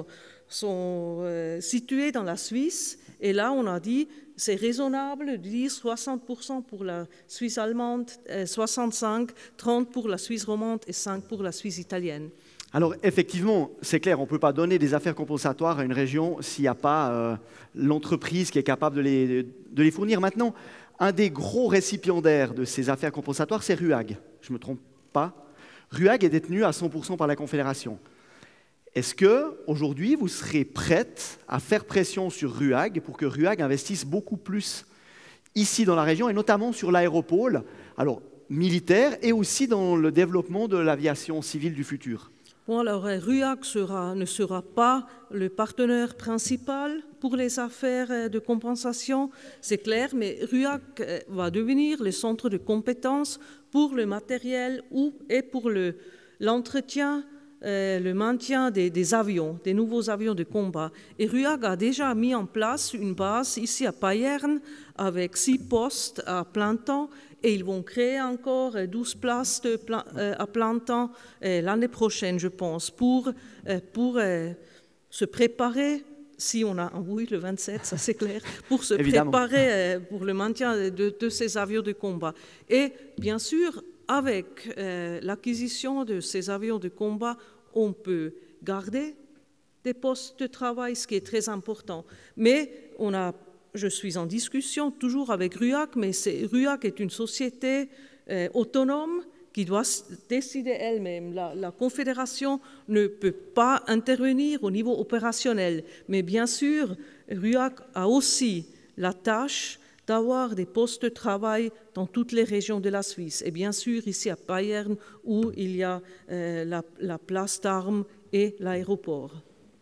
sont euh, situées dans la Suisse. Et là, on a dit, c'est raisonnable de dire soixante pour cent pour la Suisse allemande, euh, soixante-cinq, trente pour la Suisse romande et cinq pour la Suisse italienne. Alors, effectivement, c'est clair, on ne peut pas donner des affaires compensatoires à une région s'il n'y a pas euh, l'entreprise qui est capable de les, de les fournir. Maintenant, un des gros récipiendaires de ces affaires compensatoires, c'est RUAG. Je ne me trompe pas. RUAG est détenu à cent pour cent par la Confédération. Est-ce qu'aujourd'hui, vous serez prête à faire pression sur RUAG pour que RUAG investisse beaucoup plus ici dans la région et notamment sur l'aéropôle, alors militaire et aussi dans le développement de l'aviation civile du futur? Bon, alors, RUAG sera, ne sera pas le partenaire principal pour les affaires de compensation, c'est clair, mais RUAG va devenir le centre de compétences pour le matériel ou, et pour le, l'entretien, euh, le maintien des, des avions, des nouveaux avions de combat. Et RUAG a déjà mis en place une base ici à Payerne avec six postes à plein temps. Et ils vont créer encore douze places de plein, euh, à plein temps euh, l'année prochaine, je pense, pour, euh, pour euh, se préparer, si on a, oui, le vingt-sept, ça c'est clair, pour se Évidemment. préparer euh, pour le maintien de, de ces avions de combat. Et bien sûr, avec euh, l'acquisition de ces avions de combat, on peut garder des postes de travail, ce qui est très important. Mais on a Je suis en discussion toujours avec RUAG, mais RUAG est une société euh, autonome qui doit décider elle-même. La, la Confédération ne peut pas intervenir au niveau opérationnel, mais bien sûr, RUAG a aussi la tâche d'avoir des postes de travail dans toutes les régions de la Suisse. Et bien sûr, ici à Payerne, où il y a euh, la, la place d'armes et l'aéroport.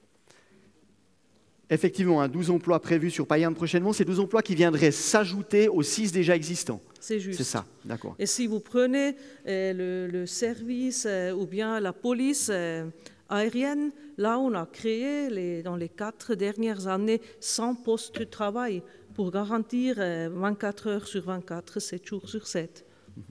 Effectivement, hein, douze emplois prévus sur Payerne prochainement, c'est douze emplois qui viendraient s'ajouter aux six déjà existants. C'est juste. C'est ça, d'accord. Et si vous prenez euh, le, le service euh, ou bien la police euh, aérienne, là on a créé les, dans les quatre dernières années cent postes de travail pour garantir euh, vingt-quatre heures sur vingt-quatre, sept jours sur sept.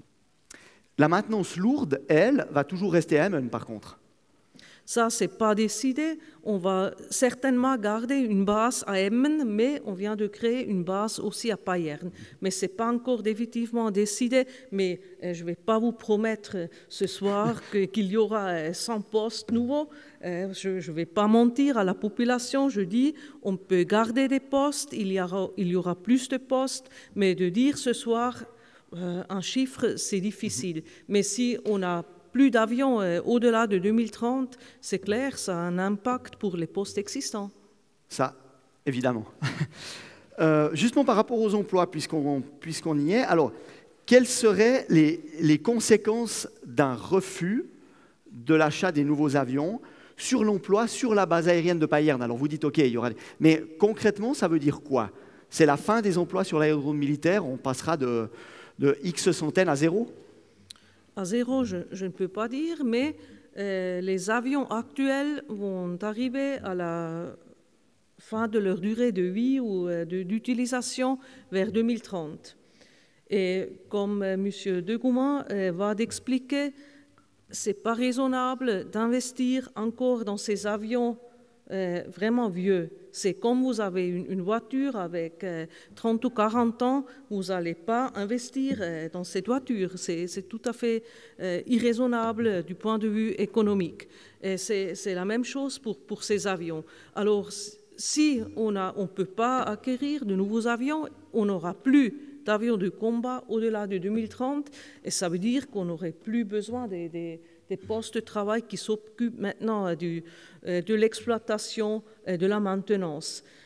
La maintenance lourde, elle, va toujours rester à Emmen par contre. Ça, ce n'est pas décidé. On va certainement garder une base à Emmen, mais on vient de créer une base aussi à Payerne. Mais ce n'est pas encore définitivement décidé. Mais euh, je ne vais pas vous promettre ce soir que, qu'il y aura cent postes nouveaux. Euh, je ne vais pas mentir à la population. Je dis, on peut garder des postes, il y aura, il y aura plus de postes. Mais de dire ce soir euh, un chiffre, c'est difficile. Mais si on a plus d'avions euh, au-delà de deux mille trente, c'est clair, ça a un impact pour les postes existants. Ça, évidemment. euh, justement par rapport aux emplois, puisqu'on, puisqu'on y est, alors, quelles seraient les, les conséquences d'un refus de l'achat des nouveaux avions sur l'emploi, sur la base aérienne de Payerne? Alors vous dites, OK, il y aura... Mais concrètement, ça veut dire quoi? C'est la fin des emplois sur l'aérodrome militaire, on passera de, de X centaines à zéro? À zéro, je, je ne peux pas dire, mais euh, les avions actuels vont arriver à la fin de leur durée de vie ou euh, de, d'utilisation vers deux mille trente. Et comme euh, M. Degourmand euh, va d'expliquer, ce n'est pas raisonnable d'investir encore dans ces avions euh, vraiment vieux. C'est comme vous avez une, une voiture avec euh, trente ou quarante ans, vous n'allez pas investir euh, dans cette voiture. C'est, c'est tout à fait euh, irraisonnable du point de vue économique. Et c'est, c'est la même chose pour, pour ces avions. Alors, si on ne on peut pas acquérir de nouveaux avions, on n'aura plus d'avions de combat au-delà de deux mille trente, et ça veut dire qu'on n'aurait plus besoin des, des, des postes de travail qui s'occupent maintenant du, de l'exploitation et de la maintenance.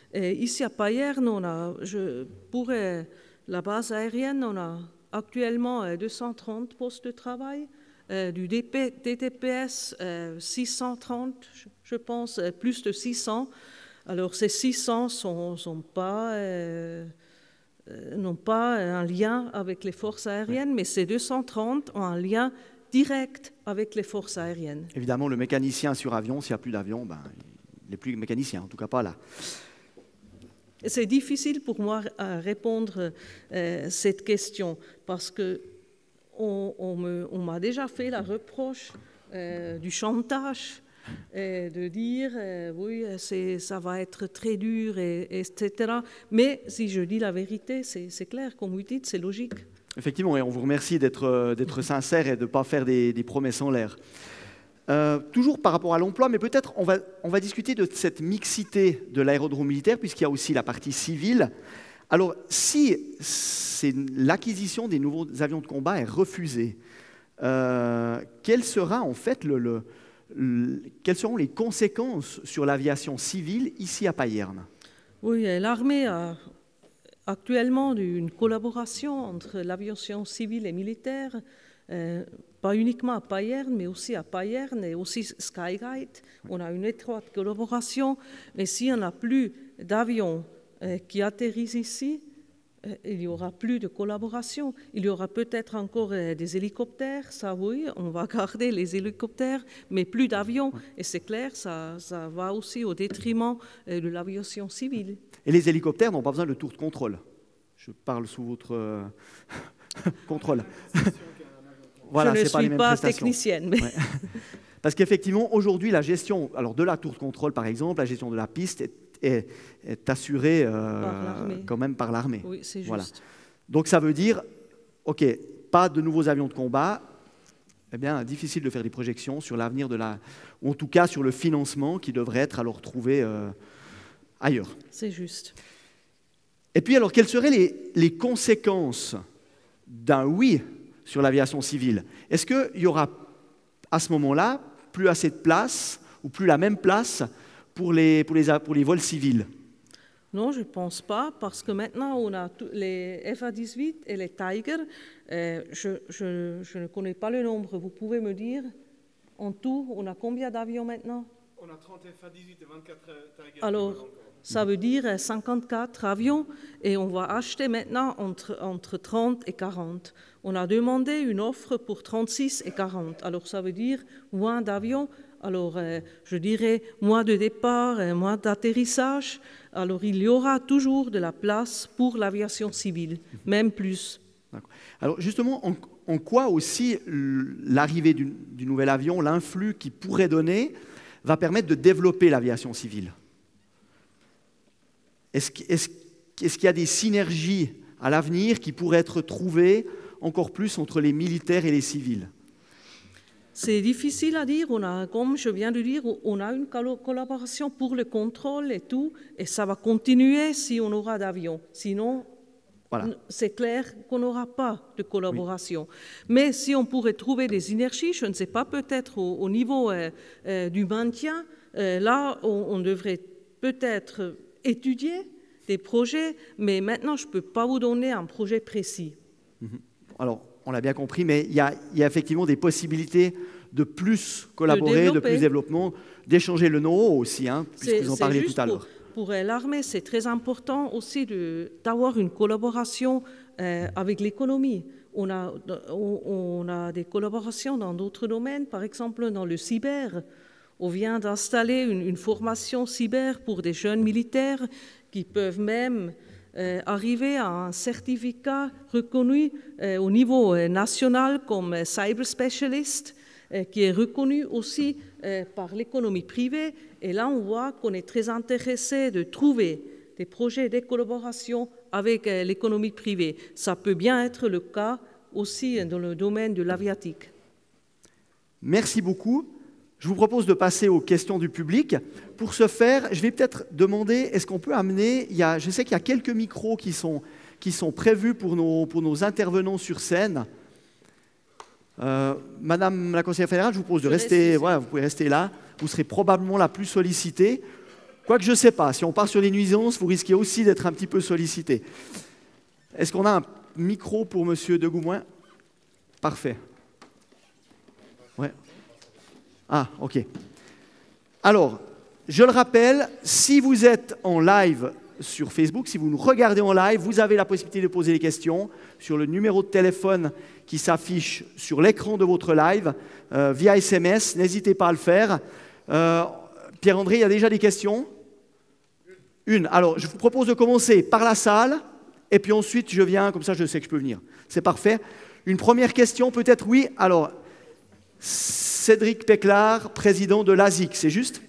Et ici à Payerne, on a, je, pour euh, la base aérienne, on a actuellement euh, deux cent trente postes de travail, euh, du D T P S euh, six cent trente, je pense, euh, plus de six cents. Alors ces six cents sont, sont pas, euh, euh, n'ont pas un lien avec les forces aériennes, mais ces deux cent trente ont un lien direct avec les forces aériennes. Évidemment, le mécanicien sur avion, s'il n'y a plus d'avion, ben, il n'est plus mécanicien, en tout cas pas là. C'est difficile pour moi à répondre à euh, cette question parce que on, on me, on m'a déjà fait la reproche euh, du chantage, euh, de dire euh, oui, c'est, ça va être très dur, et, et cetera. Mais si je dis la vérité, c'est, c'est clair, comme vous dites, c'est logique. Effectivement, et on vous remercie d'être, d'être sincère et de ne pas faire des, des promesses en l'air. Euh, toujours par rapport à l'emploi, mais peut-être on va, on va discuter de cette mixité de l'aérodrome militaire, puisqu'il y a aussi la partie civile. Alors, si c'est l'acquisition des nouveaux avions de combat est refusée, euh, quel sera en fait le, le, le, quelles seront les conséquences sur l'aviation civile ici à Payerne? Oui, l'armée a actuellement une collaboration entre l'aviation civile et militaire. Euh, pas uniquement à Payerne, mais aussi à Payerne et aussi Skyguide. On a une étroite collaboration, mais s'il n'y en a plus d'avions euh, qui atterrissent ici, euh, il n'y aura plus de collaboration. Il y aura peut-être encore euh, des hélicoptères, ça oui, on va garder les hélicoptères, mais plus d'avions. Et c'est clair, ça, ça va aussi au détriment euh, de l'aviation civile. Et les hélicoptères n'ont pas besoin de tour de contrôle. Je parle sous votre euh, contrôle. Voilà, je ne c'est pas suis les pas mêmes technicienne. Mais... Ouais. Parce qu'effectivement, aujourd'hui, la gestion alors de la tour de contrôle, par exemple, la gestion de la piste est, est, est assurée euh, quand même par l'armée. Oui, c'est juste. Voilà. Donc ça veut dire, OK, pas de nouveaux avions de combat, eh bien, difficile de faire des projections sur l'avenir de la... ou en tout cas sur le financement qui devrait être alors trouvé euh, ailleurs. C'est juste. Et puis alors, quelles seraient les, les conséquences d'un oui sur l'aviation civile? Est-ce qu'il y aura à ce moment-là plus assez de place ou plus la même place pour les, pour les, pour les vols civils? Non, je ne pense pas, parce que maintenant on a les F A dix-huit et les Tiger. Euh, je, je, je ne connais pas le nombre, vous pouvez me dire en tout, on a combien d'avions maintenant? On a trente F A dix-huit et vingt-quatre Tiger. Alors, ça veut dire cinquante-quatre avions et on va acheter maintenant entre, entre trente et quarante. On a demandé une offre pour trente-six et quarante. Alors, ça veut dire moins d'avions. Alors, euh, je dirais moins de départ, euh, moins d'atterrissage. Alors, il y aura toujours de la place pour l'aviation civile, même plus. Alors, justement, en, en quoi aussi l'arrivée du, du nouvel avion, l'influx qu'il pourrait donner, va permettre de développer l'aviation civile? Est-ce, est-ce, est-ce qu'il y a des synergies à l'avenir qui pourraient être trouvées encore plus entre les militaires et les civils? C'est difficile à dire. On a, comme je viens de dire, on a une collaboration pour le contrôle et tout, et ça va continuer si on aura d'avions. Sinon, voilà. C'est clair qu'on n'aura pas de collaboration. Oui. Mais si on pourrait trouver des synergies, je ne sais pas, peut-être au, au niveau euh, euh, du maintien, euh, là, on, on devrait peut-être étudier des projets, mais maintenant, je ne peux pas vous donner un projet précis. Alors, on l'a bien compris, mais il y a, il y a effectivement des possibilités de plus collaborer, de, de plus développement, d'échanger le know-how aussi, hein, puisque vous en parliez tout à l'heure. Pour, pour l'armée, c'est très important aussi de, d'avoir une collaboration euh, avec l'économie. On a, on, on a des collaborations dans d'autres domaines, par exemple dans le cyber. On vient d'installer une, une formation cyber pour des jeunes militaires qui peuvent même euh, arriver à un certificat reconnu euh, au niveau euh, national comme euh, Cyber Specialist, euh, qui est reconnu aussi euh, par l'économie privée. Et là, on voit qu'on est très intéressé de trouver des projets de collaboration avec euh, l'économie privée. Ça peut bien être le cas aussi dans le domaine de l'aviatique. Merci beaucoup. Je vous propose de passer aux questions du public. Pour ce faire, je vais peut-être demander, est-ce qu'on peut amener, il y a, je sais qu'il y a quelques micros qui sont, qui sont prévus pour nos, pour nos intervenants sur scène. Euh, Madame la conseillère fédérale, je vous propose de rester, voilà, vous pouvez rester là, vous serez probablement la plus sollicitée. Quoique je ne sais pas, si on part sur les nuisances, vous risquez aussi d'être un petit peu sollicité. Est-ce qu'on a un micro pour Monsieur Degoumoin? Parfait. Ouais. Ah, ok. Alors, je le rappelle, si vous êtes en live sur Facebook, si vous nous regardez en live, vous avez la possibilité de poser des questions sur le numéro de téléphone qui s'affiche sur l'écran de votre live euh, via S M S. N'hésitez pas à le faire. Euh, Pierre-André, il y a déjà des questions? Une. Alors, je vous propose de commencer par la salle et puis ensuite je viens, comme ça je sais que je peux venir. C'est parfait. Une première question, peut-être, oui. Alors, Cédric Péclard, président de l'A S I C, c'est juste?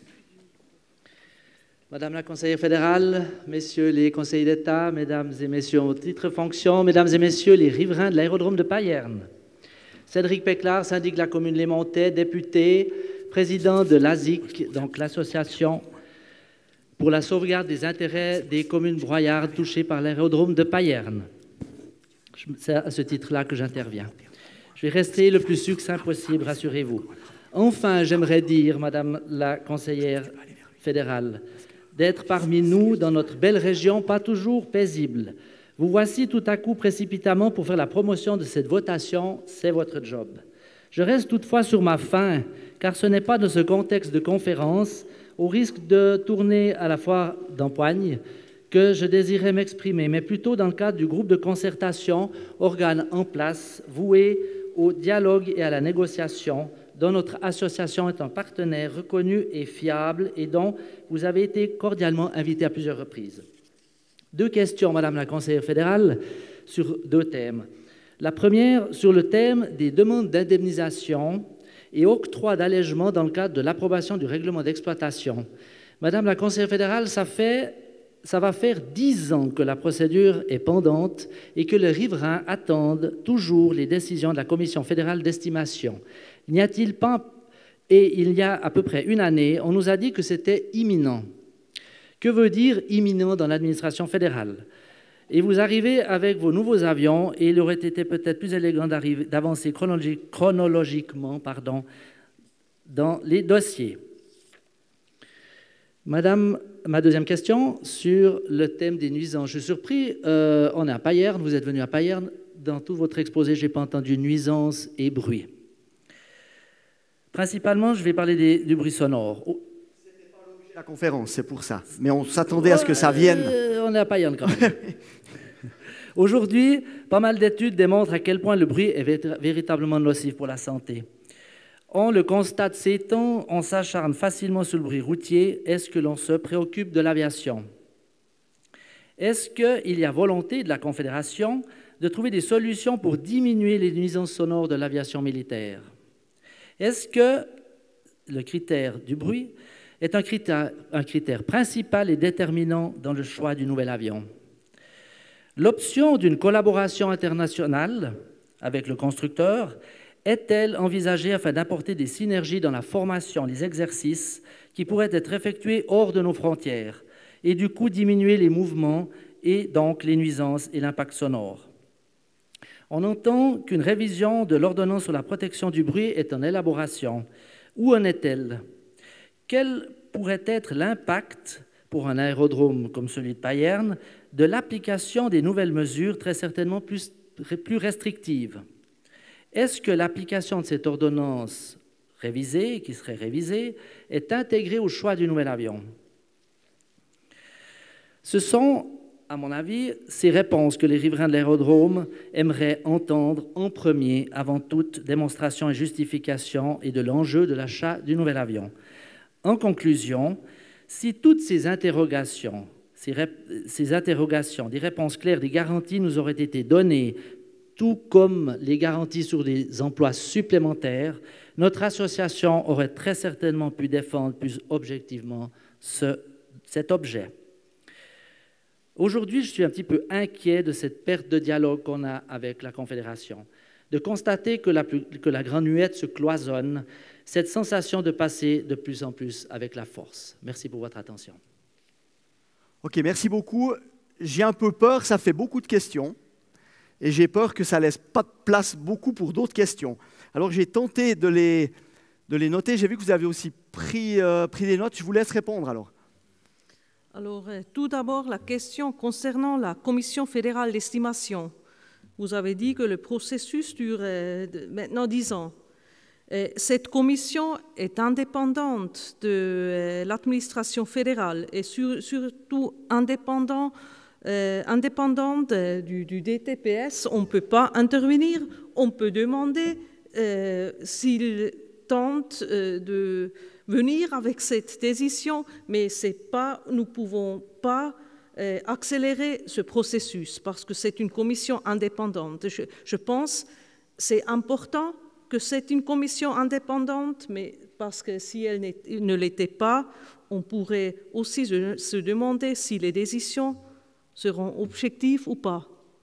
Madame la conseillère fédérale, messieurs les conseillers d'État, mesdames et messieurs en titre fonction, mesdames et messieurs les riverains de l'aérodrome de Payerne. Cédric Péclard, syndic de la commune Lémontais, député, président de l'A S I C, donc l'association pour la sauvegarde des intérêts des communes broyardes touchées par l'aérodrome de Payerne. C'est à ce titre-là que j'interviens. Je vais rester le plus succinct possible, rassurez-vous. Enfin, j'aimerais dire, Madame la conseillère fédérale, d'être parmi nous dans notre belle région, pas toujours paisible. Vous voici tout à coup précipitamment pour faire la promotion de cette votation, c'est votre job. Je reste toutefois sur ma faim, car ce n'est pas dans ce contexte de conférence, au risque de tourner à la fois d'empoigne, que je désirais m'exprimer, mais plutôt dans le cadre du groupe de concertation, organe en place, voué au dialogue et à la négociation, dont notre association est un partenaire reconnu et fiable et dont vous avez été cordialement invité à plusieurs reprises. Deux questions, Madame la conseillère fédérale, sur deux thèmes. La première, sur le thème des demandes d'indemnisation et octroi d'allègement dans le cadre de l'approbation du règlement d'exploitation. Madame la conseillère fédérale, ça fait, ça va faire dix ans que la procédure est pendante et que les riverains attendent toujours les décisions de la Commission fédérale d'estimation. N'y a-t-il pas, et il y a à peu près une année, on nous a dit que c'était imminent. Que veut dire imminent dans l'administration fédérale? Et vous arrivez avec vos nouveaux avions, et il aurait été peut-être plus élégant d'avancer chronologique, chronologiquement pardon, dans les dossiers. Madame, ma deuxième question sur le thème des nuisances. Je suis surpris, euh, on est à Payerne, vous êtes venu à Payerne, dans tout votre exposé, je n'ai pas entendu nuisances et bruit. Principalement, je vais parler des, du bruit sonore. Oh. C'était pas l'objet de la conférence, c'est pour ça. Mais on s'attendait à ce que ça vienne. Euh, on est à Payerne quand même. Aujourd'hui, pas mal d'études démontrent à quel point le bruit est véritablement nocif pour la santé. On le constate ces temps, on s'acharne facilement sur le bruit routier. Est-ce que l'on se préoccupe de l'aviation? Est-ce qu'il y a volonté de la Confédération de trouver des solutions pour diminuer les nuisances sonores de l'aviation militaire? Est-ce que le critère du bruit est un critère, un critère principal et déterminant dans le choix du nouvel avion? L'option d'une collaboration internationale avec le constructeur est-elle envisagée afin d'apporter des synergies dans la formation, les exercices qui pourraient être effectués hors de nos frontières et du coup diminuer les mouvements et donc les nuisances et l'impact sonore? On entend qu'une révision de l'ordonnance sur la protection du bruit est en élaboration. Où en est-elle? Quel pourrait être l'impact pour un aérodrome comme celui de Payerne de l'application des nouvelles mesures très certainement plus, plus restrictives? Est-ce que l'application de cette ordonnance révisée, qui serait révisée, est intégrée au choix du nouvel avion? Ce sont, à mon avis, ces réponses que les riverains de l'aérodrome aimeraient entendre en premier, avant toute démonstration et justification et de l'enjeu de l'achat du nouvel avion. En conclusion, si toutes ces interrogations, ces, ces interrogations, des réponses claires, des garanties nous auraient été données, tout comme les garanties sur des emplois supplémentaires, notre association aurait très certainement pu défendre plus objectivement ce, cet objet. Aujourd'hui, je suis un petit peu inquiet de cette perte de dialogue qu'on a avec la Confédération, de constater que la, plus, que la grande muette se cloisonne, cette sensation de passer de plus en plus avec la force. Merci pour votre attention. Ok, merci beaucoup. J'ai un peu peur, ça fait beaucoup de questions. Et j'ai peur que ça ne laisse pas de place beaucoup pour d'autres questions. Alors j'ai tenté de les, de les noter. J'ai vu que vous avez aussi pris, euh, pris des notes. Je vous laisse répondre alors. Alors, euh, tout d'abord, la question concernant la Commission fédérale d'estimation. Vous avez dit que le processus dure euh, maintenant dix ans. Et cette commission est indépendante de euh, l'administration fédérale et sur, surtout indépendant, euh, indépendante euh, du, du D T P S. On ne peut pas intervenir, on peut demander euh, s'il tente euh, de venir avec cette décision, mais c'est pas, nous ne pouvons pas euh, accélérer ce processus parce que c'est une commission indépendante. Je, je pense que c'est important que c'est une commission indépendante, mais parce que si elle ne l'était pas, on pourrait aussi se demander si les décisions seront objectives ou pas.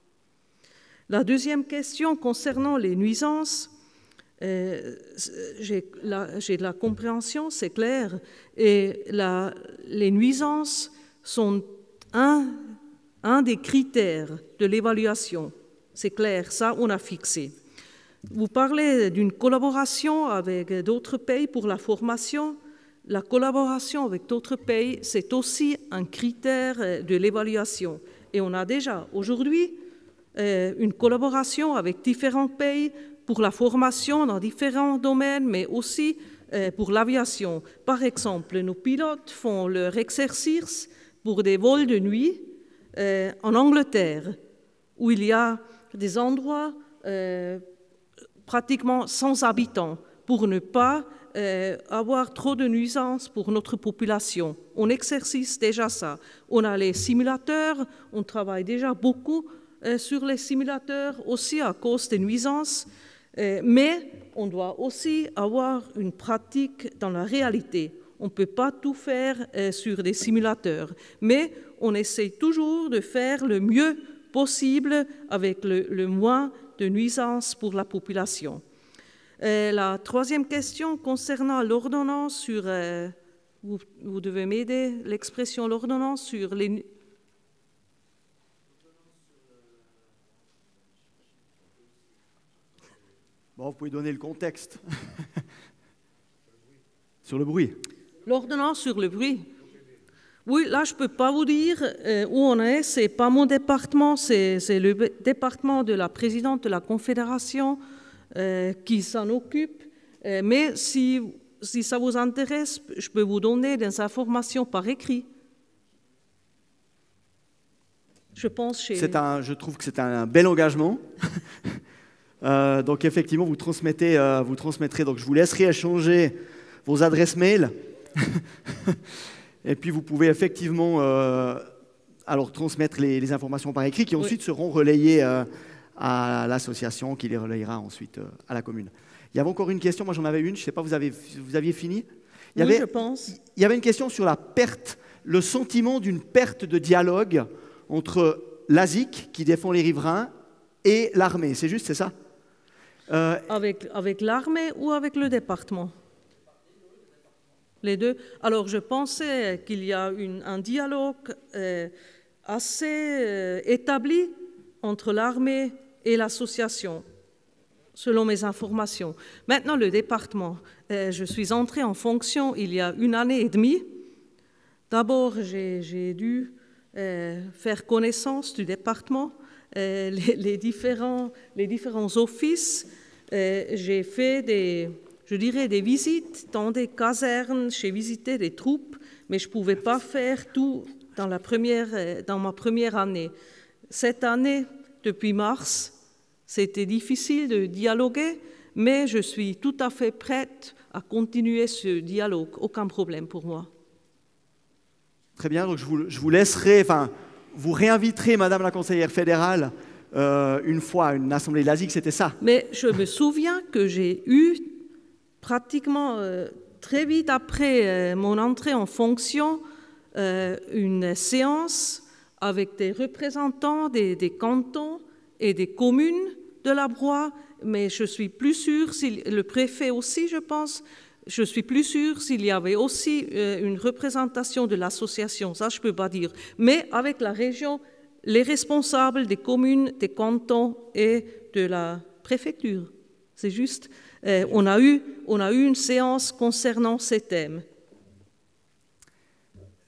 La deuxième question concernant les nuisances, euh, j'ai de la compréhension, c'est clair, et la, les nuisances sont un, un des critères de l'évaluation. C'est clair, ça on a fixé. Vous parlez d'une collaboration avec d'autres pays pour la formation. La collaboration avec d'autres pays, c'est aussi un critère de l'évaluation. Et on a déjà aujourd'hui euh, une collaboration avec différents pays pour la formation dans différents domaines, mais aussi euh, pour l'aviation. Par exemple, nos pilotes font leur exercice pour des vols de nuit euh, en Angleterre, où il y a des endroits euh, pratiquement sans habitants, pour ne pas euh, avoir trop de nuisances pour notre population. On exerce déjà ça. On a les simulateurs, on travaille déjà beaucoup euh, sur les simulateurs, aussi à cause des nuisances, euh, mais on doit aussi avoir une pratique dans la réalité. On ne peut pas tout faire euh, sur des simulateurs, mais on essaie toujours de faire le mieux possible avec le, le moins de nuisances pour la population. Euh, la troisième question concernant l'ordonnance sur, euh, vous, vous devez m'aider, l'expression l'ordonnance sur les... Bon, vous pouvez donner le contexte. Sur le bruit. L'ordonnance sur le bruit. Oui, là, je ne peux pas vous dire euh, où on est. Ce n'est pas mon département, c'est le département de la présidente de la Confédération euh, qui s'en occupe. Euh, mais si, si ça vous intéresse, je peux vous donner des informations par écrit. Je pense chez... un, je trouve que c'est un bel engagement. euh, donc, effectivement, vous, transmettez, euh, vous transmettrez. Donc, je vous laisserai échanger vos adresses mail. Et puis, vous pouvez effectivement euh, alors, transmettre les, les informations par écrit qui ensuite oui. seront relayées euh, à l'association qui les relayera ensuite euh, à la commune. Il y avait encore une question, moi j'en avais une, je ne sais pas, vous, avez, vous aviez fini? Il y oui, avait, je pense. Il y avait une question sur la perte, le sentiment d'une perte de dialogue entre l'A S I C, qui défend les riverains, et l'armée. C'est juste, c'est ça? euh, Avec, avec l'armée ou avec le département? Les deux. Alors, je pensais qu'il y a une, un dialogue euh, assez euh, établi entre l'armée et l'association, selon mes informations. Maintenant, le département. Euh, je suis entrée en fonction il y a une année et demie. D'abord, j'ai dû euh, faire connaissance du département, euh, les, les, différents, les différents offices. Euh, j'ai fait des... je dirais des visites dans des casernes, j'ai visité des troupes, mais je ne pouvais pas faire tout dans, la première, dans ma première année. Cette année, depuis mars, c'était difficile de dialoguer, mais je suis tout à fait prête à continuer ce dialogue, aucun problème pour moi. Très bien, donc je vous, je vous laisserai, enfin, vous réinviterez Madame la conseillère fédérale euh, une fois à une assemblée de l'A S I C, c'était ça? Mais je me souviens que j'ai eu pratiquement euh, très vite après euh, mon entrée en fonction, euh, une séance avec des représentants des, des cantons et des communes de la Broye, mais je suis plus sûre, si, le préfet aussi, je pense, je suis plus sûre s'il y avait aussi euh, une représentation de l'association, ça je ne peux pas dire, mais avec la région, les responsables des communes, des cantons et de la préfecture, c'est juste... Euh, on, a eu, on a eu une séance concernant ces thèmes.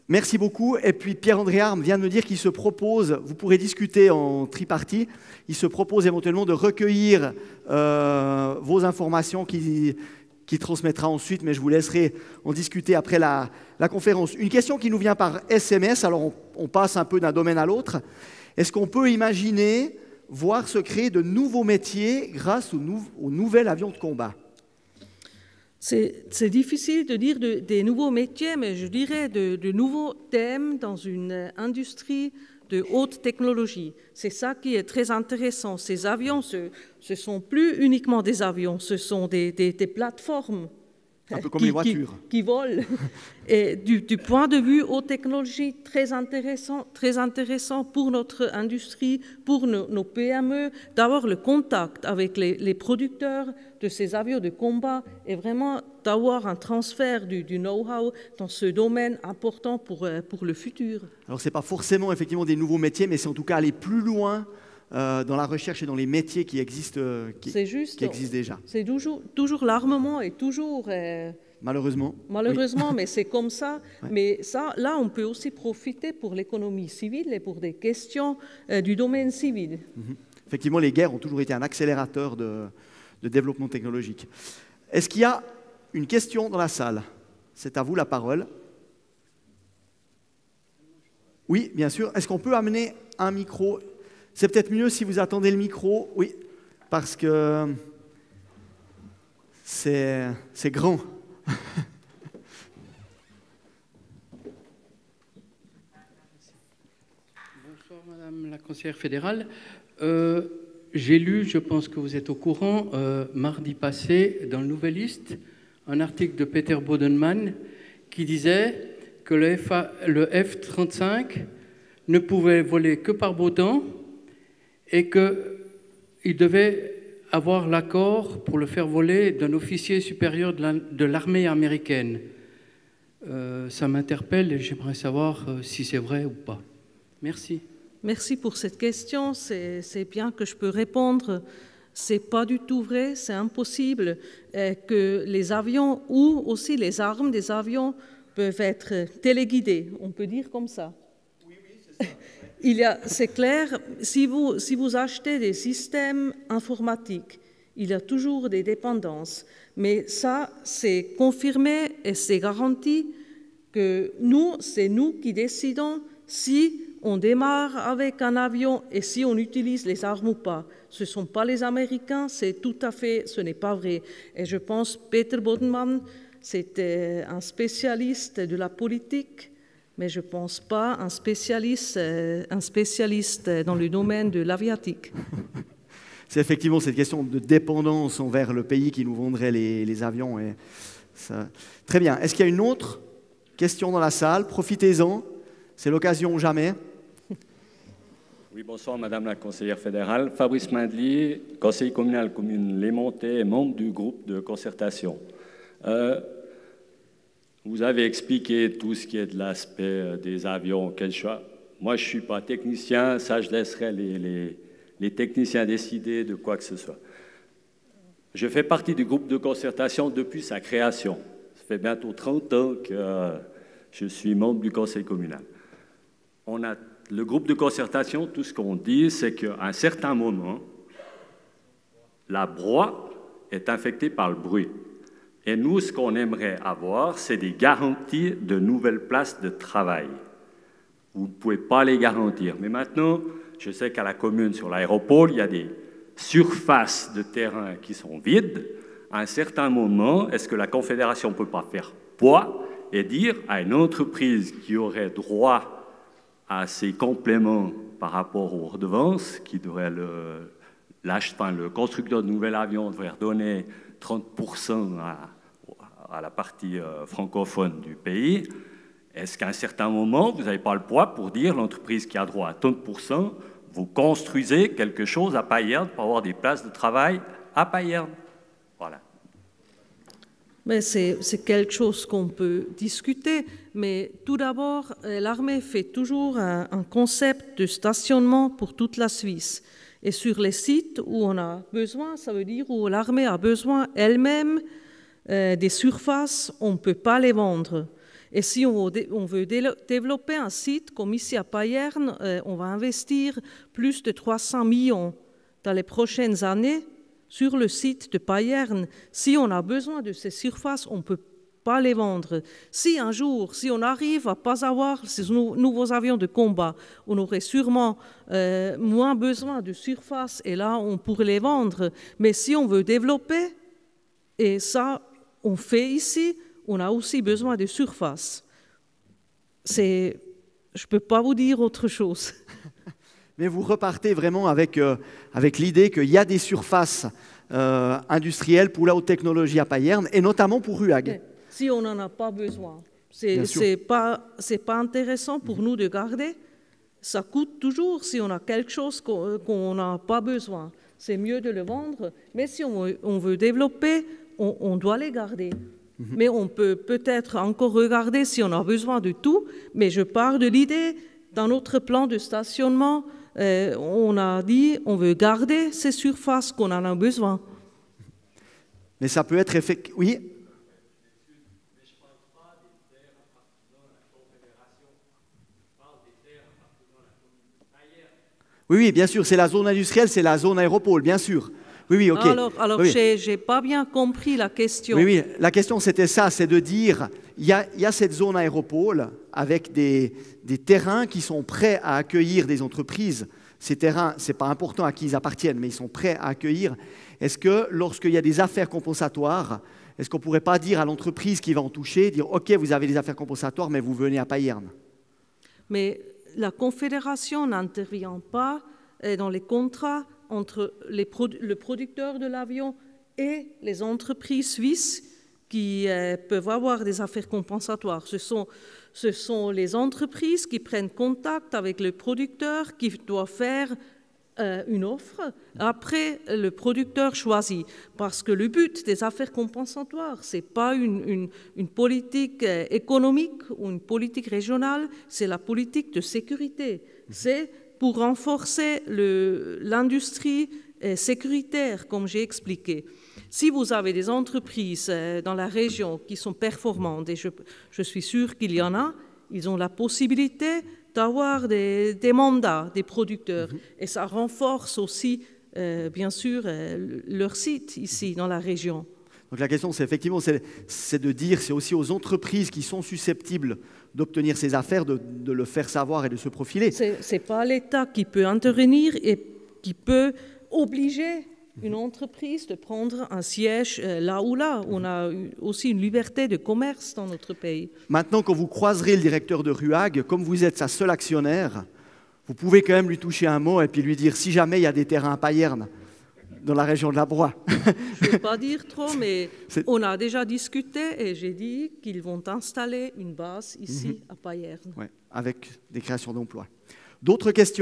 Merci beaucoup. Et puis Pierre-André Arme vient de me dire qu'il se propose, vous pourrez discuter en tripartie, il se propose éventuellement de recueillir euh, vos informations qu'il qui transmettra ensuite, mais je vous laisserai en discuter après la, la conférence. Une question qui nous vient par S M S, alors on, on passe un peu d'un domaine à l'autre. Est-ce qu'on peut imaginer voir se créer de nouveaux métiers grâce au, nou au nouvel avion de combat? C'est difficile de dire de, des nouveaux métiers, mais je dirais de, de nouveaux thèmes dans une industrie de haute technologie. C'est ça qui est très intéressant. Ces avions, ce ne sont plus uniquement des avions, ce sont des, des, des plateformes. Un peu comme qui, les voitures. Qui, qui volent. Et du, du point de vue haute technologie, très intéressant, très intéressant pour notre industrie, pour nos, nos P M E, d'avoir le contact avec les, les producteurs de ces avions de combat et vraiment d'avoir un transfert du, du know-how dans ce domaine important pour, pour le futur. Alors, ce n'est pas forcément effectivement des nouveaux métiers, mais c'est en tout cas aller plus loin Euh, dans la recherche et dans les métiers qui existent, euh, qui, juste, qui existent déjà. C'est toujours, toujours l'armement et toujours... Euh, malheureusement. Malheureusement, oui. Mais c'est comme ça. Ouais. Mais ça, là, on peut aussi profiter pour l'économie civile et pour des questions euh, du domaine civil. Mm-hmm. Effectivement, les guerres ont toujours été un accélérateur de, de développement technologique. Est-ce qu'il y a une question dans la salle? C'est à vous la parole. Oui, bien sûr. Est-ce qu'on peut amener un micro? C'est peut-être mieux si vous attendez le micro, oui, parce que c'est grand. Bonsoir Madame la conseillère fédérale. Euh, J'ai lu, je pense que vous êtes au courant, euh, mardi passé, dans le Nouvelliste, un article de Peter Bodenmann qui disait que le F trente-cinq ne pouvait voler que par beau temps, et qu'il devait avoir l'accord pour le faire voler d'un officier supérieur de l'armée américaine. Euh, ça m'interpelle et j'aimerais savoir euh, si c'est vrai ou pas. Merci. Merci pour cette question. C'est bien que je peux répondre. Ce n'est pas du tout vrai, c'est impossible euh, que les avions ou aussi les armes des avions peuvent être téléguidées. On peut dire comme ça. Oui, oui, c'est ça. C'est clair, si vous, si vous achetez des systèmes informatiques, il y a toujours des dépendances. Mais ça, c'est confirmé et c'est garanti que nous, c'est nous qui décidons si on démarre avec un avion et si on utilise les armes ou pas. Ce ne sont pas les Américains, c'est tout à fait, ce n'est pas vrai. Et je pense que Peter Bodenmann, c'était un spécialiste de la politique, mais je ne pense pas un spécialiste, euh, un spécialiste dans le domaine de l'aviatique. C'est effectivement cette question de dépendance envers le pays qui nous vendrait les, les avions. Et ça... Très bien. Est-ce qu'il y a une autre question dans la salle? Profitez-en. C'est l'occasion ou jamais. Oui, bonsoir Madame la conseillère fédérale. Fabrice Mindely, conseiller communal commune Les Montets et membre du groupe de concertation. Euh, Vous avez expliqué tout ce qui est de l'aspect des avions, quel choix. Moi, je ne suis pas technicien, ça, je laisserai les, les, les techniciens décider de quoi que ce soit. Je fais partie du groupe de concertation depuis sa création. Ça fait bientôt trente ans que euh, je suis membre du conseil communal. On a, le groupe de concertation, tout ce qu'on dit, c'est qu'à un certain moment, la broie est infectée par le bruit. Et nous, ce qu'on aimerait avoir, c'est des garanties de nouvelles places de travail. Vous ne pouvez pas les garantir. Mais maintenant, je sais qu'à la commune, sur l'aéroport, il y a des surfaces de terrain qui sont vides. À un certain moment, est-ce que la Confédération ne peut pas faire poids et dire à une entreprise qui aurait droit à ces compléments par rapport aux redevances, qui devrait le, enfin, le constructeur de nouvel avion devrait redonner trente pour cent à, à la partie euh, francophone du pays, est-ce qu'à un certain moment, vous n'avez pas le poids pour dire l'entreprise qui a droit à trente pour cent, vous construisez quelque chose à Payerne pour avoir des places de travail à Payerne? Voilà. Mais c'est quelque chose qu'on peut discuter, mais tout d'abord, l'armée fait toujours un, un concept de stationnement pour toute la Suisse. Et sur les sites où on a besoin, ça veut dire où l'armée a besoin elle-même euh, des surfaces, on ne peut pas les vendre. Et si on veut développer un site comme ici à Payerne, on va investir plus de trois cents millions dans les prochaines années sur le site de Payerne. Si on a besoin de ces surfaces, on ne peut pas les vendre. Si un jour, si on arrive à ne pas avoir ces nouveaux avions de combat, on aurait sûrement euh, moins besoin de surface et là, on pourrait les vendre. Mais si on veut développer, et ça, on fait ici, on a aussi besoin de surface. C'est, je ne peux pas vous dire autre chose. Mais vous repartez vraiment avec, euh, avec l'idée qu'il y a des surfaces euh, industrielles pour la haute technologie à Payerne, et notamment pour RUAG. Si on n'en a pas besoin, ce n'est pas, c'est pas intéressant pour mmh. nous de garder. Ça coûte toujours si on a quelque chose qu'on n'a pas besoin. C'est mieux de le vendre, mais si on, on veut développer, on, on doit les garder. Mmh. Mais on peut peut-être encore regarder si on a besoin de tout, mais je pars de l'idée, dans notre plan de stationnement, Euh, on a dit on veut garder ces surfaces qu'on en a besoin. Mais ça peut être effectif. Oui. Oui, oui, bien sûr, c'est la zone industrielle, c'est la zone aéropole, bien sûr. Oui, oui, ok. Alors, alors oui, j'ai, j'ai pas bien compris la question. Oui, oui, la question c'était ça, c'est de dire, il y a, il y a cette zone aéropole avec des, des terrains qui sont prêts à accueillir des entreprises. Ces terrains, ce n'est pas important à qui ils appartiennent, mais ils sont prêts à accueillir. Est-ce que lorsqu'il y a des affaires compensatoires, est-ce qu'on ne pourrait pas dire à l'entreprise qui va en toucher, dire « Ok, vous avez des affaires compensatoires, mais vous venez à Payerne ». Mais la Confédération n'intervient pas dans les contrats entre les produ- le producteur de l'avion et les entreprises suisses qui euh, peuvent avoir des affaires compensatoires. Ce sont, ce sont les entreprises qui prennent contact avec le producteur qui doit faire euh, une offre. Après, le producteur choisit. Parce que le but des affaires compensatoires, ce n'est pas une, une, une politique euh, économique ou une politique régionale, c'est la politique de sécurité. C'est pour renforcer le, l'industrie euh, sécuritaire, comme j'ai expliqué. Si vous avez des entreprises euh, dans la région qui sont performantes, et je, je suis sûre qu'il y en a, ils ont la possibilité d'avoir des, des mandats des producteurs. Mm-hmm. Et ça renforce aussi, euh, bien sûr, euh, leur site ici, dans la région. Donc la question, c'est effectivement, c'est, c'est de dire, c'est aussi aux entreprises qui sont susceptibles d'obtenir ces affaires, de, de le faire savoir et de se profiler. Ce n'est pas l'État qui peut intervenir et qui peut obliger une entreprise de prendre un siège là ou là. On a aussi une liberté de commerce dans notre pays. Maintenant, quand vous croiserez le directeur de RUAG, comme vous êtes sa seule actionnaire, vous pouvez quand même lui toucher un mot et puis lui dire si jamais il y a des terrains à Payerne, dans la région de la Broye. Je ne vais pas dire trop, mais c'est... on a déjà discuté et j'ai dit qu'ils vont installer une base ici mm-hmm. à Payerne. Ouais, avec des créations d'emplois. D'autres questions ?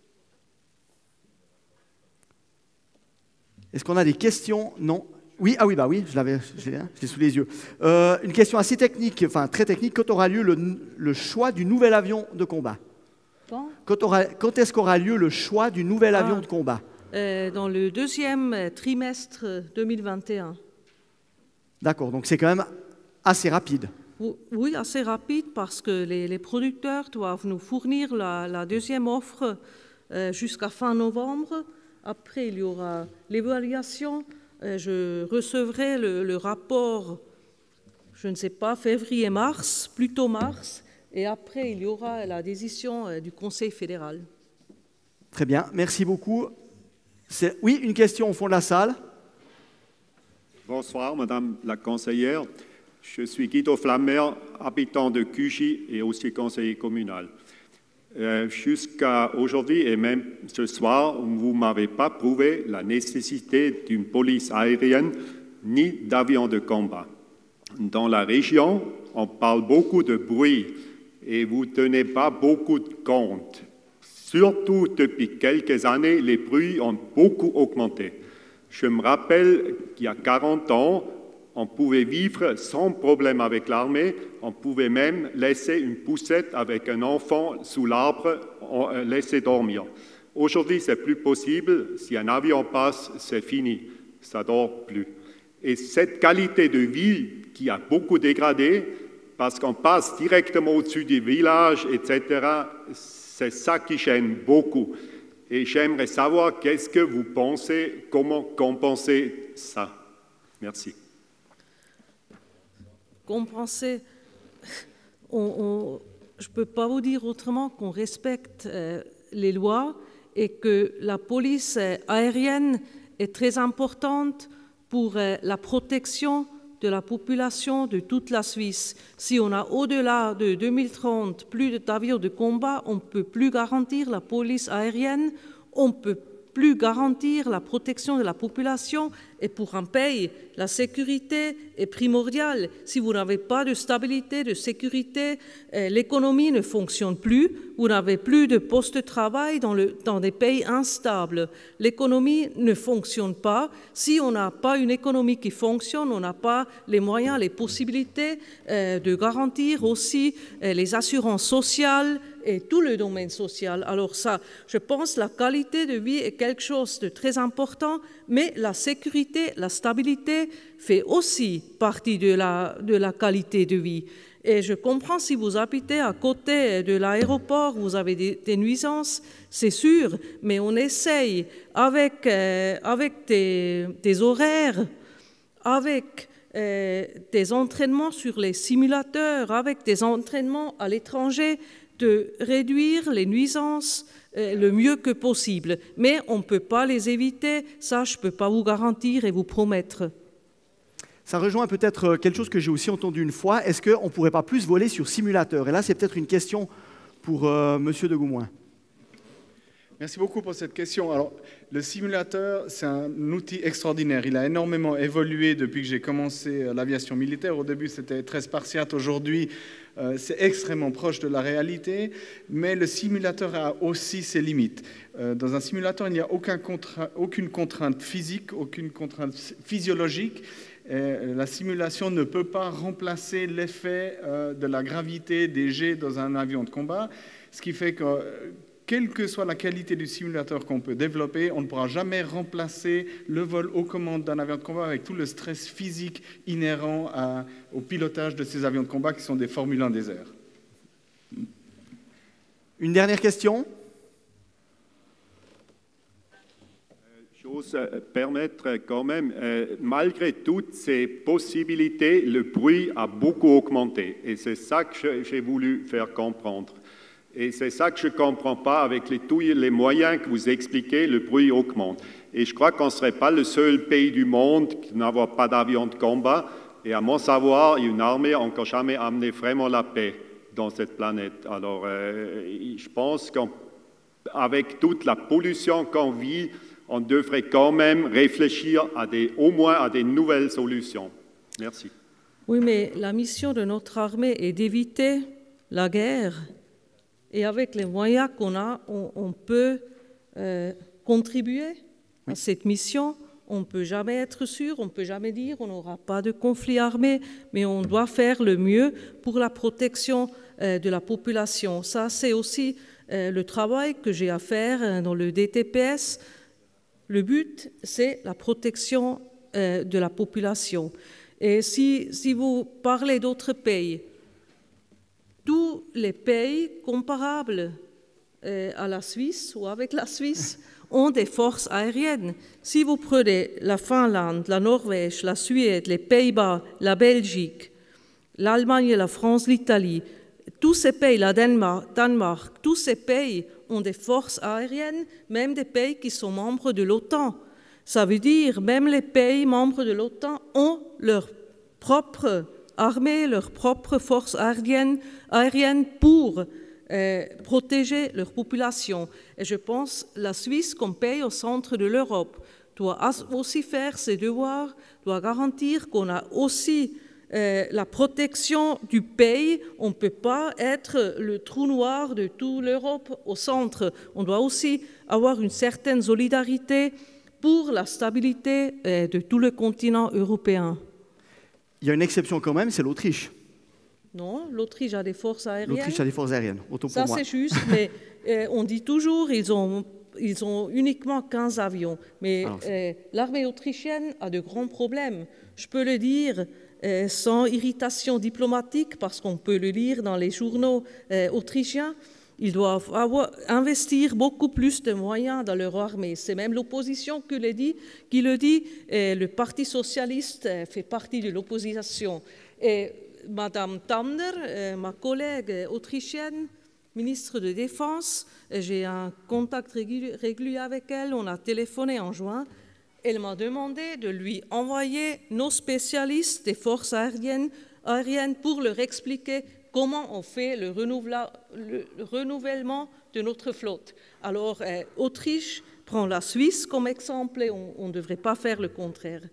Est-ce qu'on a des questions ? Non. Oui, ah oui, bah oui, je l'avais, je l'ai, je l'ai sous les yeux. Euh, une question assez technique, enfin très technique. Quand aura lieu le, le choix du nouvel avion de combat ? Quand ? Quand, aura, quand est-ce qu'aura lieu le choix du nouvel ah. avion de combat ? Euh, dans le deuxième trimestre deux mille vingt et un. D'accord, donc c'est quand même assez rapide. Oui, assez rapide parce que les, les producteurs doivent nous fournir la, la deuxième offre euh, jusqu'à fin novembre. Après, il y aura l'évaluation. Euh, je recevrai le, le rapport, je ne sais pas, février-mars, plutôt mars. Et après, il y aura la décision euh, du Conseil fédéral. Très bien, merci beaucoup. C'est... Oui, une question au fond de la salle. Bonsoir, Madame la conseillère. Je suis Guido Flammer, habitant de Cugy et aussi conseiller communal. Euh, jusqu'à aujourd'hui et même ce soir, vous ne m'avez pas prouvé la nécessité d'une police aérienne ni d'avions de combat. Dans la région, on parle beaucoup de bruit et vous ne tenez pas beaucoup de compte. Surtout depuis quelques années, les bruits ont beaucoup augmenté. Je me rappelle qu'il y a quarante ans, on pouvait vivre sans problème avec l'armée, on pouvait même laisser une poussette avec un enfant sous l'arbre, laisser dormir. Aujourd'hui, c'est plus possible. Si un avion passe, c'est fini, ça ne dort plus. Et cette qualité de vie qui a beaucoup dégradé, parce qu'on passe directement au-dessus du village, et cetera. C'est ça qui gêne beaucoup. Et j'aimerais savoir qu'est-ce que vous pensez, comment compenser ça. Merci. Compenser, on, on, je ne peux pas vous dire autrement qu'on respecte euh, les lois et que la police aérienne est très importante pour euh, la protection de la population de toute la Suisse. Si on a au-delà de deux mille trente plus d'avions de combat, on ne peut plus garantir la police aérienne, on ne peut plus garantir la protection de la population, et pour un pays, la sécurité est primordiale. Si vous n'avez pas de stabilité, de sécurité, euh, l'économie ne fonctionne plus, vous n'avez plus de postes de travail dans, le, dans des pays instables. L'économie ne fonctionne pas. Si on n'a pas une économie qui fonctionne, on n'a pas les moyens, les possibilités euh, de garantir aussi euh, les assurances sociales, et tout le domaine social. Alors ça, je pense que la qualité de vie est quelque chose de très important, mais la sécurité, la stabilité fait aussi partie de la, de la qualité de vie. Et je comprends si vous habitez à côté de l'aéroport, vous avez des, des nuisances, c'est sûr, mais on essaye avec, euh, avec des, des horaires, avec euh, des entraînements sur les simulateurs, avec des entraînements à l'étranger, de réduire les nuisances euh, le mieux que possible. Mais on ne peut pas les éviter, ça je ne peux pas vous garantir et vous promettre. Ça rejoint peut-être quelque chose que j'ai aussi entendu une fois. Est-ce qu'on ne pourrait pas plus voler sur simulateur? Et là, c'est peut-être une question pour euh, Monsieur de Goumouin. Merci beaucoup pour cette question. Alors, le simulateur, c'est un outil extraordinaire. Il a énormément évolué depuis que j'ai commencé l'aviation militaire. Au début, c'était très spartiate. Aujourd'hui, euh, c'est extrêmement proche de la réalité. Mais le simulateur a aussi ses limites. Euh, dans un simulateur, il n'y a aucun contra- aucune contrainte physique, aucune contrainte physiologique. Et la simulation ne peut pas remplacer l'effet euh, de la gravité des jets dans un avion de combat. Ce qui fait que... Euh, quelle que soit la qualité du simulateur qu'on peut développer, on ne pourra jamais remplacer le vol aux commandes d'un avion de combat avec tout le stress physique inhérent à, au pilotage de ces avions de combat qui sont des Formule un des airs. Une dernière question? J'ose permettre quand même, euh, malgré toutes ces possibilités, le bruit a beaucoup augmenté. Et c'est ça que j'ai voulu faire comprendre. Et c'est ça que je ne comprends pas, avec les, tous les moyens que vous expliquez, le bruit augmente. Et je crois qu'on ne serait pas le seul pays du monde qui n'a pas d'avion de combat. Et à mon savoir, une armée n'a encore jamais amené vraiment la paix dans cette planète. Alors, euh, je pense qu'avec toute la pollution qu'on vit, on devrait quand même réfléchir à des, au moins à des nouvelles solutions. Merci. Oui, mais la mission de notre armée est d'éviter la guerre. Et avec les moyens qu'on a, on, on peut euh, contribuer à cette mission. On ne peut jamais être sûr, on ne peut jamais dire on n'aura pas de conflit armé, mais on doit faire le mieux pour la protection euh, de la population. Ça, c'est aussi euh, le travail que j'ai à faire euh, dans le D T P S. Le but, c'est la protection euh, de la population. Et si, si vous parlez d'autres pays, tous les pays comparables euh, à la Suisse ou avec la Suisse ont des forces aériennes. Si vous prenez la Finlande, la Norvège, la Suède, les Pays-Bas, la Belgique, l'Allemagne, la France, l'Italie, tous ces pays, la Danemark, Danemark, tous ces pays ont des forces aériennes, même des pays qui sont membres de l'OTAN. Ça veut dire même les pays membres de l'OTAN ont leur propre armée, leurs propres forces aériennes, aériennes pour euh, protéger leur population. Et je pense que la Suisse, comme pays au centre de l'Europe, doit aussi faire ses devoirs, doit garantir qu'on a aussi euh, la protection du pays. On ne peut pas être le trou noir de toute l'Europe au centre. On doit aussi avoir une certaine solidarité pour la stabilité euh, de tout le continent européen. Il y a une exception quand même, c'est l'Autriche. Non, l'Autriche a des forces aériennes. L'Autriche a des forces aériennes, autant pour Ça, moi. c'est juste, mais euh, on dit toujours qu'ils ont, ils ont uniquement quinze avions. Mais euh, l'armée autrichienne a de grands problèmes. Je peux le dire, euh, sans irritation diplomatique, parce qu'on peut le lire dans les journaux euh, autrichiens. Ils doivent avoir, investir beaucoup plus de moyens dans leur armée. C'est même l'opposition qui le dit. Qui le dit. Et le Parti socialiste fait partie de l'opposition. Et Madame Tamner, ma collègue autrichienne, ministre de Défense, j'ai un contact régulier avec elle, on a téléphoné en juin. Elle m'a demandé de lui envoyer nos spécialistes des forces aériennes, aériennes pour leur expliquer comment on fait le, le, le renouvellement de notre flotte. Alors, euh, Autriche prend la Suisse comme exemple et on ne devrait pas faire le contraire.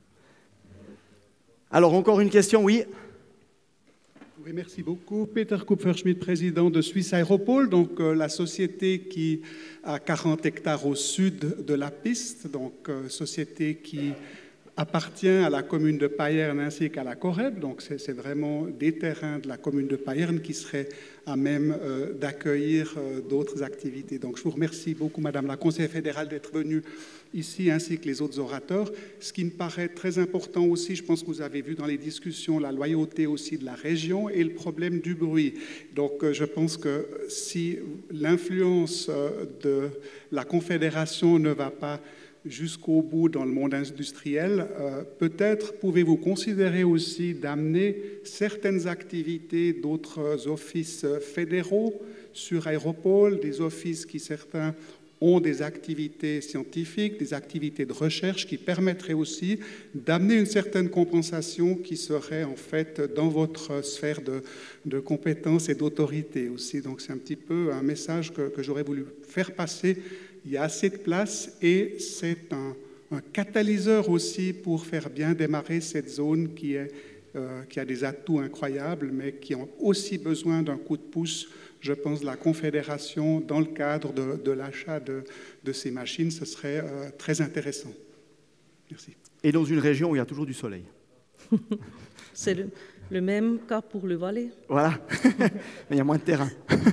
Alors, encore une question, oui. Oui, merci beaucoup. Peter Kupferschmidt, président de Suisse Aéropole, donc euh, la société qui a quarante hectares au sud de la piste, donc euh, société qui appartient à la commune de Payerne ainsi qu'à la Corrèbe. Donc c'est vraiment des terrains de la commune de Payerne qui seraient à même euh, d'accueillir euh, d'autres activités. Donc je vous remercie beaucoup, Madame la conseillère fédérale, d'être venue ici ainsi que les autres orateurs. Ce qui me paraît très important aussi, je pense que vous avez vu dans les discussions la loyauté aussi de la région et le problème du bruit. Donc euh, je pense que si l'influence euh, de la Confédération ne va pas jusqu'au bout dans le monde industriel, euh, peut-être pouvez-vous considérer aussi d'amener certaines activités d'autres offices fédéraux sur Aéropole, des offices qui certains ont des activités scientifiques, des activités de recherche qui permettraient aussi d'amener une certaine compensation qui serait en fait dans votre sphère de, de compétences et d'autorité aussi. Donc c'est un petit peu un message que, que j'aurais voulu faire passer. Il y a assez de place et c'est un, un catalyseur aussi pour faire bien démarrer cette zone qui, est, euh, qui a des atouts incroyables, mais qui ont aussi besoin d'un coup de pouce, je pense, de la Confédération dans le cadre de, de l'achat de, de ces machines. Ce serait euh, très intéressant. Merci. Et dans une région où il y a toujours du soleil. C'est le, le même cas pour le Valais. Voilà, mais il y a moins de terrain.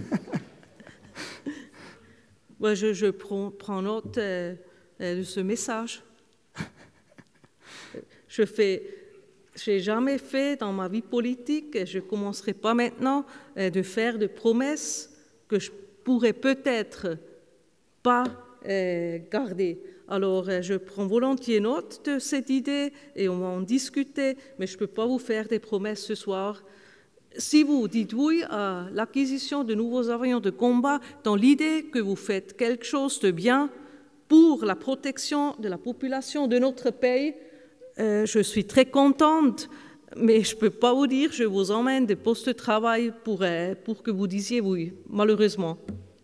Ouais, je, je prends, prends note euh, de ce message. Je fais, j'ai jamais fait dans ma vie politique, et je ne commencerai pas maintenant euh, de faire de promesses que je pourrais peut-être pas euh, garder. Alors, euh, je prends volontiers note de cette idée et on va en discuter, mais je ne peux pas vous faire des promesses ce soir. Si vous dites oui à l'acquisition de nouveaux avions de combat dans l'idée que vous faites quelque chose de bien pour la protection de la population de notre pays, euh, je suis très contente, mais je ne peux pas vous dire je vous emmène des postes de travail pour, euh, pour que vous disiez oui, malheureusement.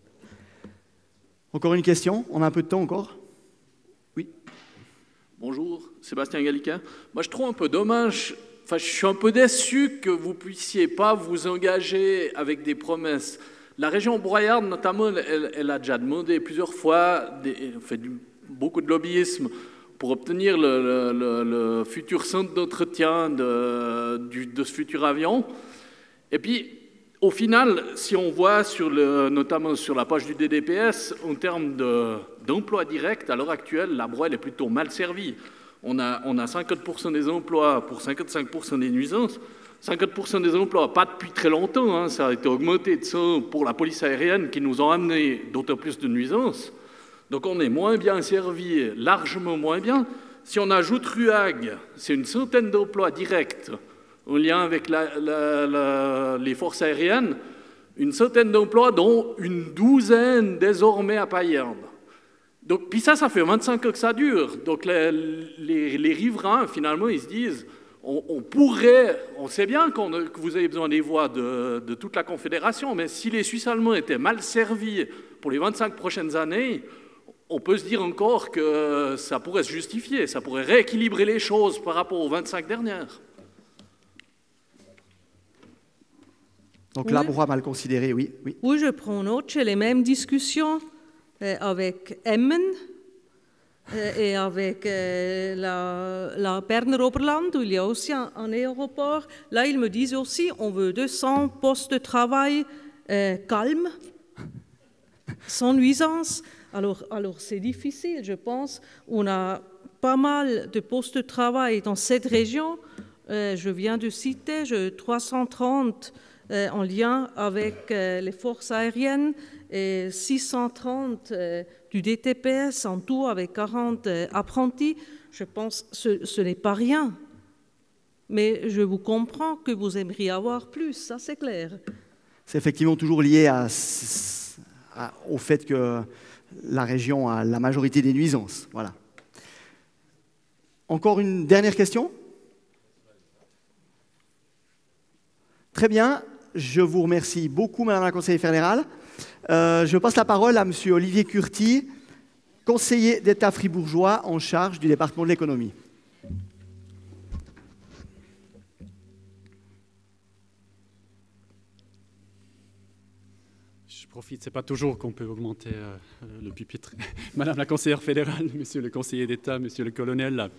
Encore une question? On a un peu de temps encore? Oui. Bonjour, Sébastien Gallica. Moi, je trouve un peu dommage... Enfin, je suis un peu déçu que vous ne puissiez pas vous engager avec des promesses. La région broyarde, notamment, elle, elle a déjà demandé plusieurs fois, des, elle fait du, beaucoup de lobbyisme pour obtenir le, le, le, le futur centre d'entretien de, du, de ce futur avion. Et puis, au final, si on voit, sur le, notamment sur la page du D D P S, en termes d'emploi direct, à l'heure actuelle, la Broye est plutôt mal servie. On a, on a cinquante pour cent des emplois pour cinquante-cinq pour cent des nuisances. cinquante pour cent des emplois, pas depuis très longtemps, hein, ça a été augmenté de cent pour la police aérienne qui nous ont amené d'autant plus de nuisances. Donc on est moins bien servi, largement moins bien. Si on ajoute RUAG, c'est une centaine d'emplois directs en lien avec la, la, la, les forces aériennes, une centaine d'emplois dont une douzaine désormais à Payerne. Donc, puis ça, ça fait vingt-cinq ans que ça dure. Donc les, les, les riverains, finalement, ils se disent, on, on pourrait, on sait bien qu'on a, que vous avez besoin des voix de, de toute la Confédération, mais si les Suisses allemands étaient mal servis pour les vingt-cinq prochaines années, on peut se dire encore que ça pourrait se justifier, ça pourrait rééquilibrer les choses par rapport aux vingt-cinq dernières. Donc oui. là, Broye mal considéré, oui, oui. Oui, je prends note, j'ai les mêmes discussions avec Emmen et avec la, la Berner Oberland, où il y a aussi un, un aéroport. Là, ils me disent aussi on veut deux cents postes de travail euh, calmes, sans nuisance. Alors, alors c'est difficile, je pense. On a pas mal de postes de travail dans cette région. Euh, je viens de citer je, trois cent trente euh, en lien avec euh, les forces aériennes et six cent trente euh, du D T P S en tout avec quarante euh, apprentis. Je pense que ce, ce n'est pas rien. Mais je vous comprends que vous aimeriez avoir plus, ça c'est clair. C'est effectivement toujours lié à, à, au fait que la région a la majorité des nuisances. Voilà. Encore une dernière question? Très bien, je vous remercie beaucoup, Madame la conseillère fédérale. Euh, je passe la parole à Monsieur Olivier Curti, conseiller d'État fribourgeois en charge du département de l'économie. Je profite, ce n'est pas toujours qu'on peut augmenter euh, le pupitre. Madame la conseillère fédérale, Monsieur le conseiller d'État, Monsieur le colonel,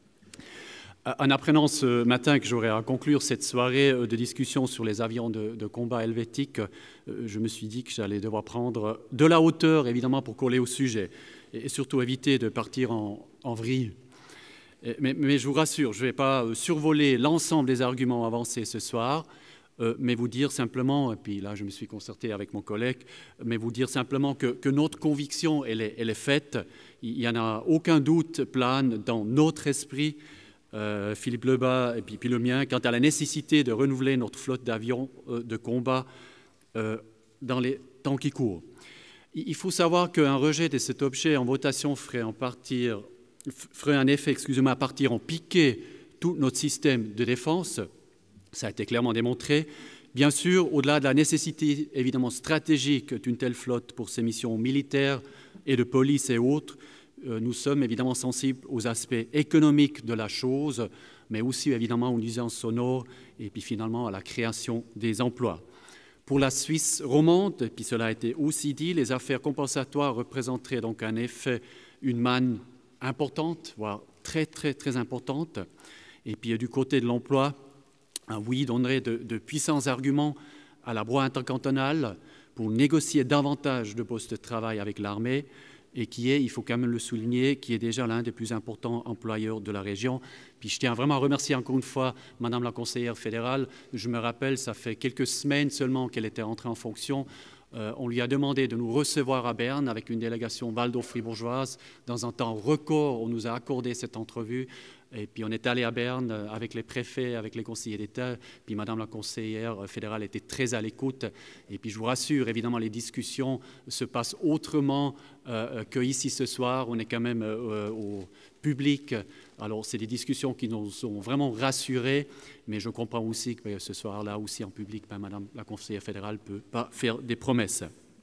en apprenant ce matin que j'aurais à conclure cette soirée de discussion sur les avions de, de combat helvétiques, je me suis dit que j'allais devoir prendre de la hauteur, évidemment, pour coller au sujet, et surtout éviter de partir en, en vrille. Mais, mais je vous rassure, je ne vais pas survoler l'ensemble des arguments avancés ce soir, Euh, mais vous dire simplement, et puis là je me suis concerté avec mon collègue, mais vous dire simplement que, que notre conviction, elle est, elle est faite, il n'y en a aucun doute plane dans notre esprit, euh, Philippe Lebas et puis, puis le mien, quant à la nécessité de renouveler notre flotte d'avions euh, de combat euh, dans les temps qui courent. Il faut savoir qu'un rejet de cet objet en votation ferait, en partir, ferait un effet, excusez-moi, à partir en piquer tout notre système de défense. Ça a été clairement démontré. Bien sûr, au-delà de la nécessité évidemment stratégique d'une telle flotte pour ses missions militaires et de police et autres, euh, nous sommes évidemment sensibles aux aspects économiques de la chose, mais aussi évidemment aux nuisances sonores et puis finalement à la création des emplois. Pour la Suisse romande, et puis cela a été aussi dit, les affaires compensatoires représenteraient donc en effet une manne importante, voire très très très importante. Et puis du côté de l'emploi, un oui donnerait de, de puissants arguments à la broie intercantonale pour négocier davantage de postes de travail avec l'armée et qui est, il faut quand même le souligner, qui est déjà l'un des plus importants employeurs de la région. Puis je tiens vraiment à remercier encore une fois Madame la conseillère fédérale. Je me rappelle, ça fait quelques semaines seulement qu'elle était entrée en fonction. Euh, on lui a demandé de nous recevoir à Berne avec une délégation waldorf-fribourgeoise. Dans un temps record, on nous a accordé cette entrevue. Et puis on est allé à Berne avec les préfets, avec les conseillers d'État, puis Madame la conseillère fédérale était très à l'écoute. Et puis je vous rassure, évidemment, les discussions se passent autrement euh, qu'ici ce soir. On est quand même euh, au public. Alors c'est des discussions qui nous ont vraiment rassurés, mais je comprends aussi que ce soir-là, aussi en public, ben, Madame la conseillère fédérale ne peut pas faire des promesses.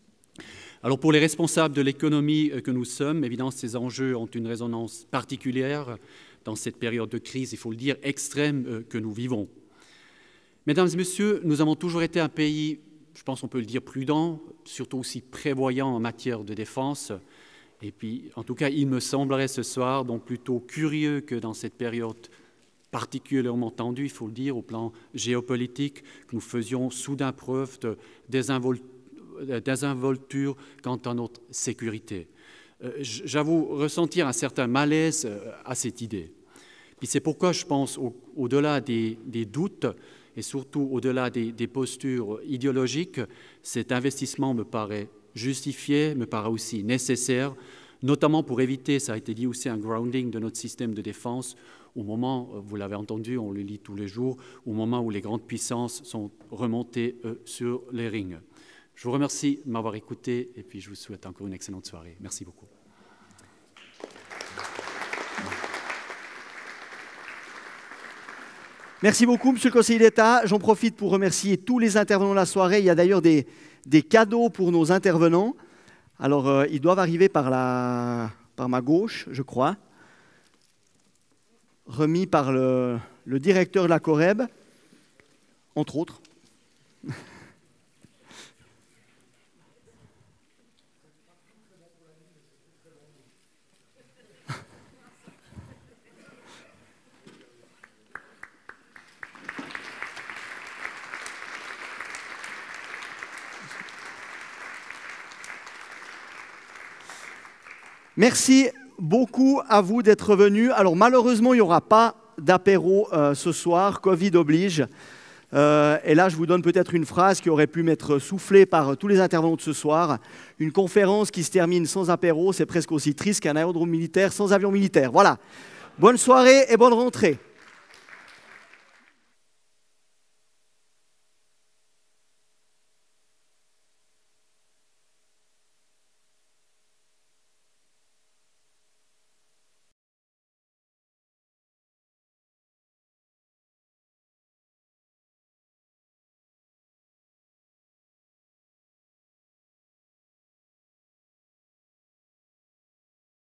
Alors pour les responsables de l'économie que nous sommes, évidemment, ces enjeux ont une résonance particulière dans cette période de crise, il faut le dire, extrême que nous vivons. Mesdames et messieurs, nous avons toujours été un pays, je pense qu'on peut le dire, prudent, surtout aussi prévoyant en matière de défense. Et puis, en tout cas, il me semblerait ce soir, donc plutôt curieux que dans cette période particulièrement tendue, il faut le dire, au plan géopolitique, que nous faisions soudain preuve de désinvolture quant à notre sécurité. J'avoue ressentir un certain malaise à cette idée. Puis c'est pourquoi je pense, au, au-delà des, des doutes et surtout au-delà des, des postures idéologiques, cet investissement me paraît justifié, me paraît aussi nécessaire, notamment pour éviter, ça a été dit aussi, un grounding de notre système de défense au moment, vous l'avez entendu, on le lit tous les jours, au moment où les grandes puissances sont remontées euh, sur les rings. Je vous remercie de m'avoir écouté et puis je vous souhaite encore une excellente soirée. Merci beaucoup. Merci beaucoup, Monsieur le conseiller d'État. J'en profite pour remercier tous les intervenants de la soirée. Il y a d'ailleurs des, des cadeaux pour nos intervenants. Alors, euh, ils doivent arriver par, la, par ma gauche, je crois, remis par le, le directeur de la Coreb, entre autres. Merci beaucoup à vous d'être venus. Alors malheureusement, il n'y aura pas d'apéro euh, ce soir, Covid oblige. Euh, et là, je vous donne peut-être une phrase qui aurait pu m'être soufflée par tous les intervenants de ce soir. Une conférence qui se termine sans apéro, c'est presque aussi triste qu'un aérodrome militaire sans avion militaire. Voilà. Bonne soirée et bonne rentrée.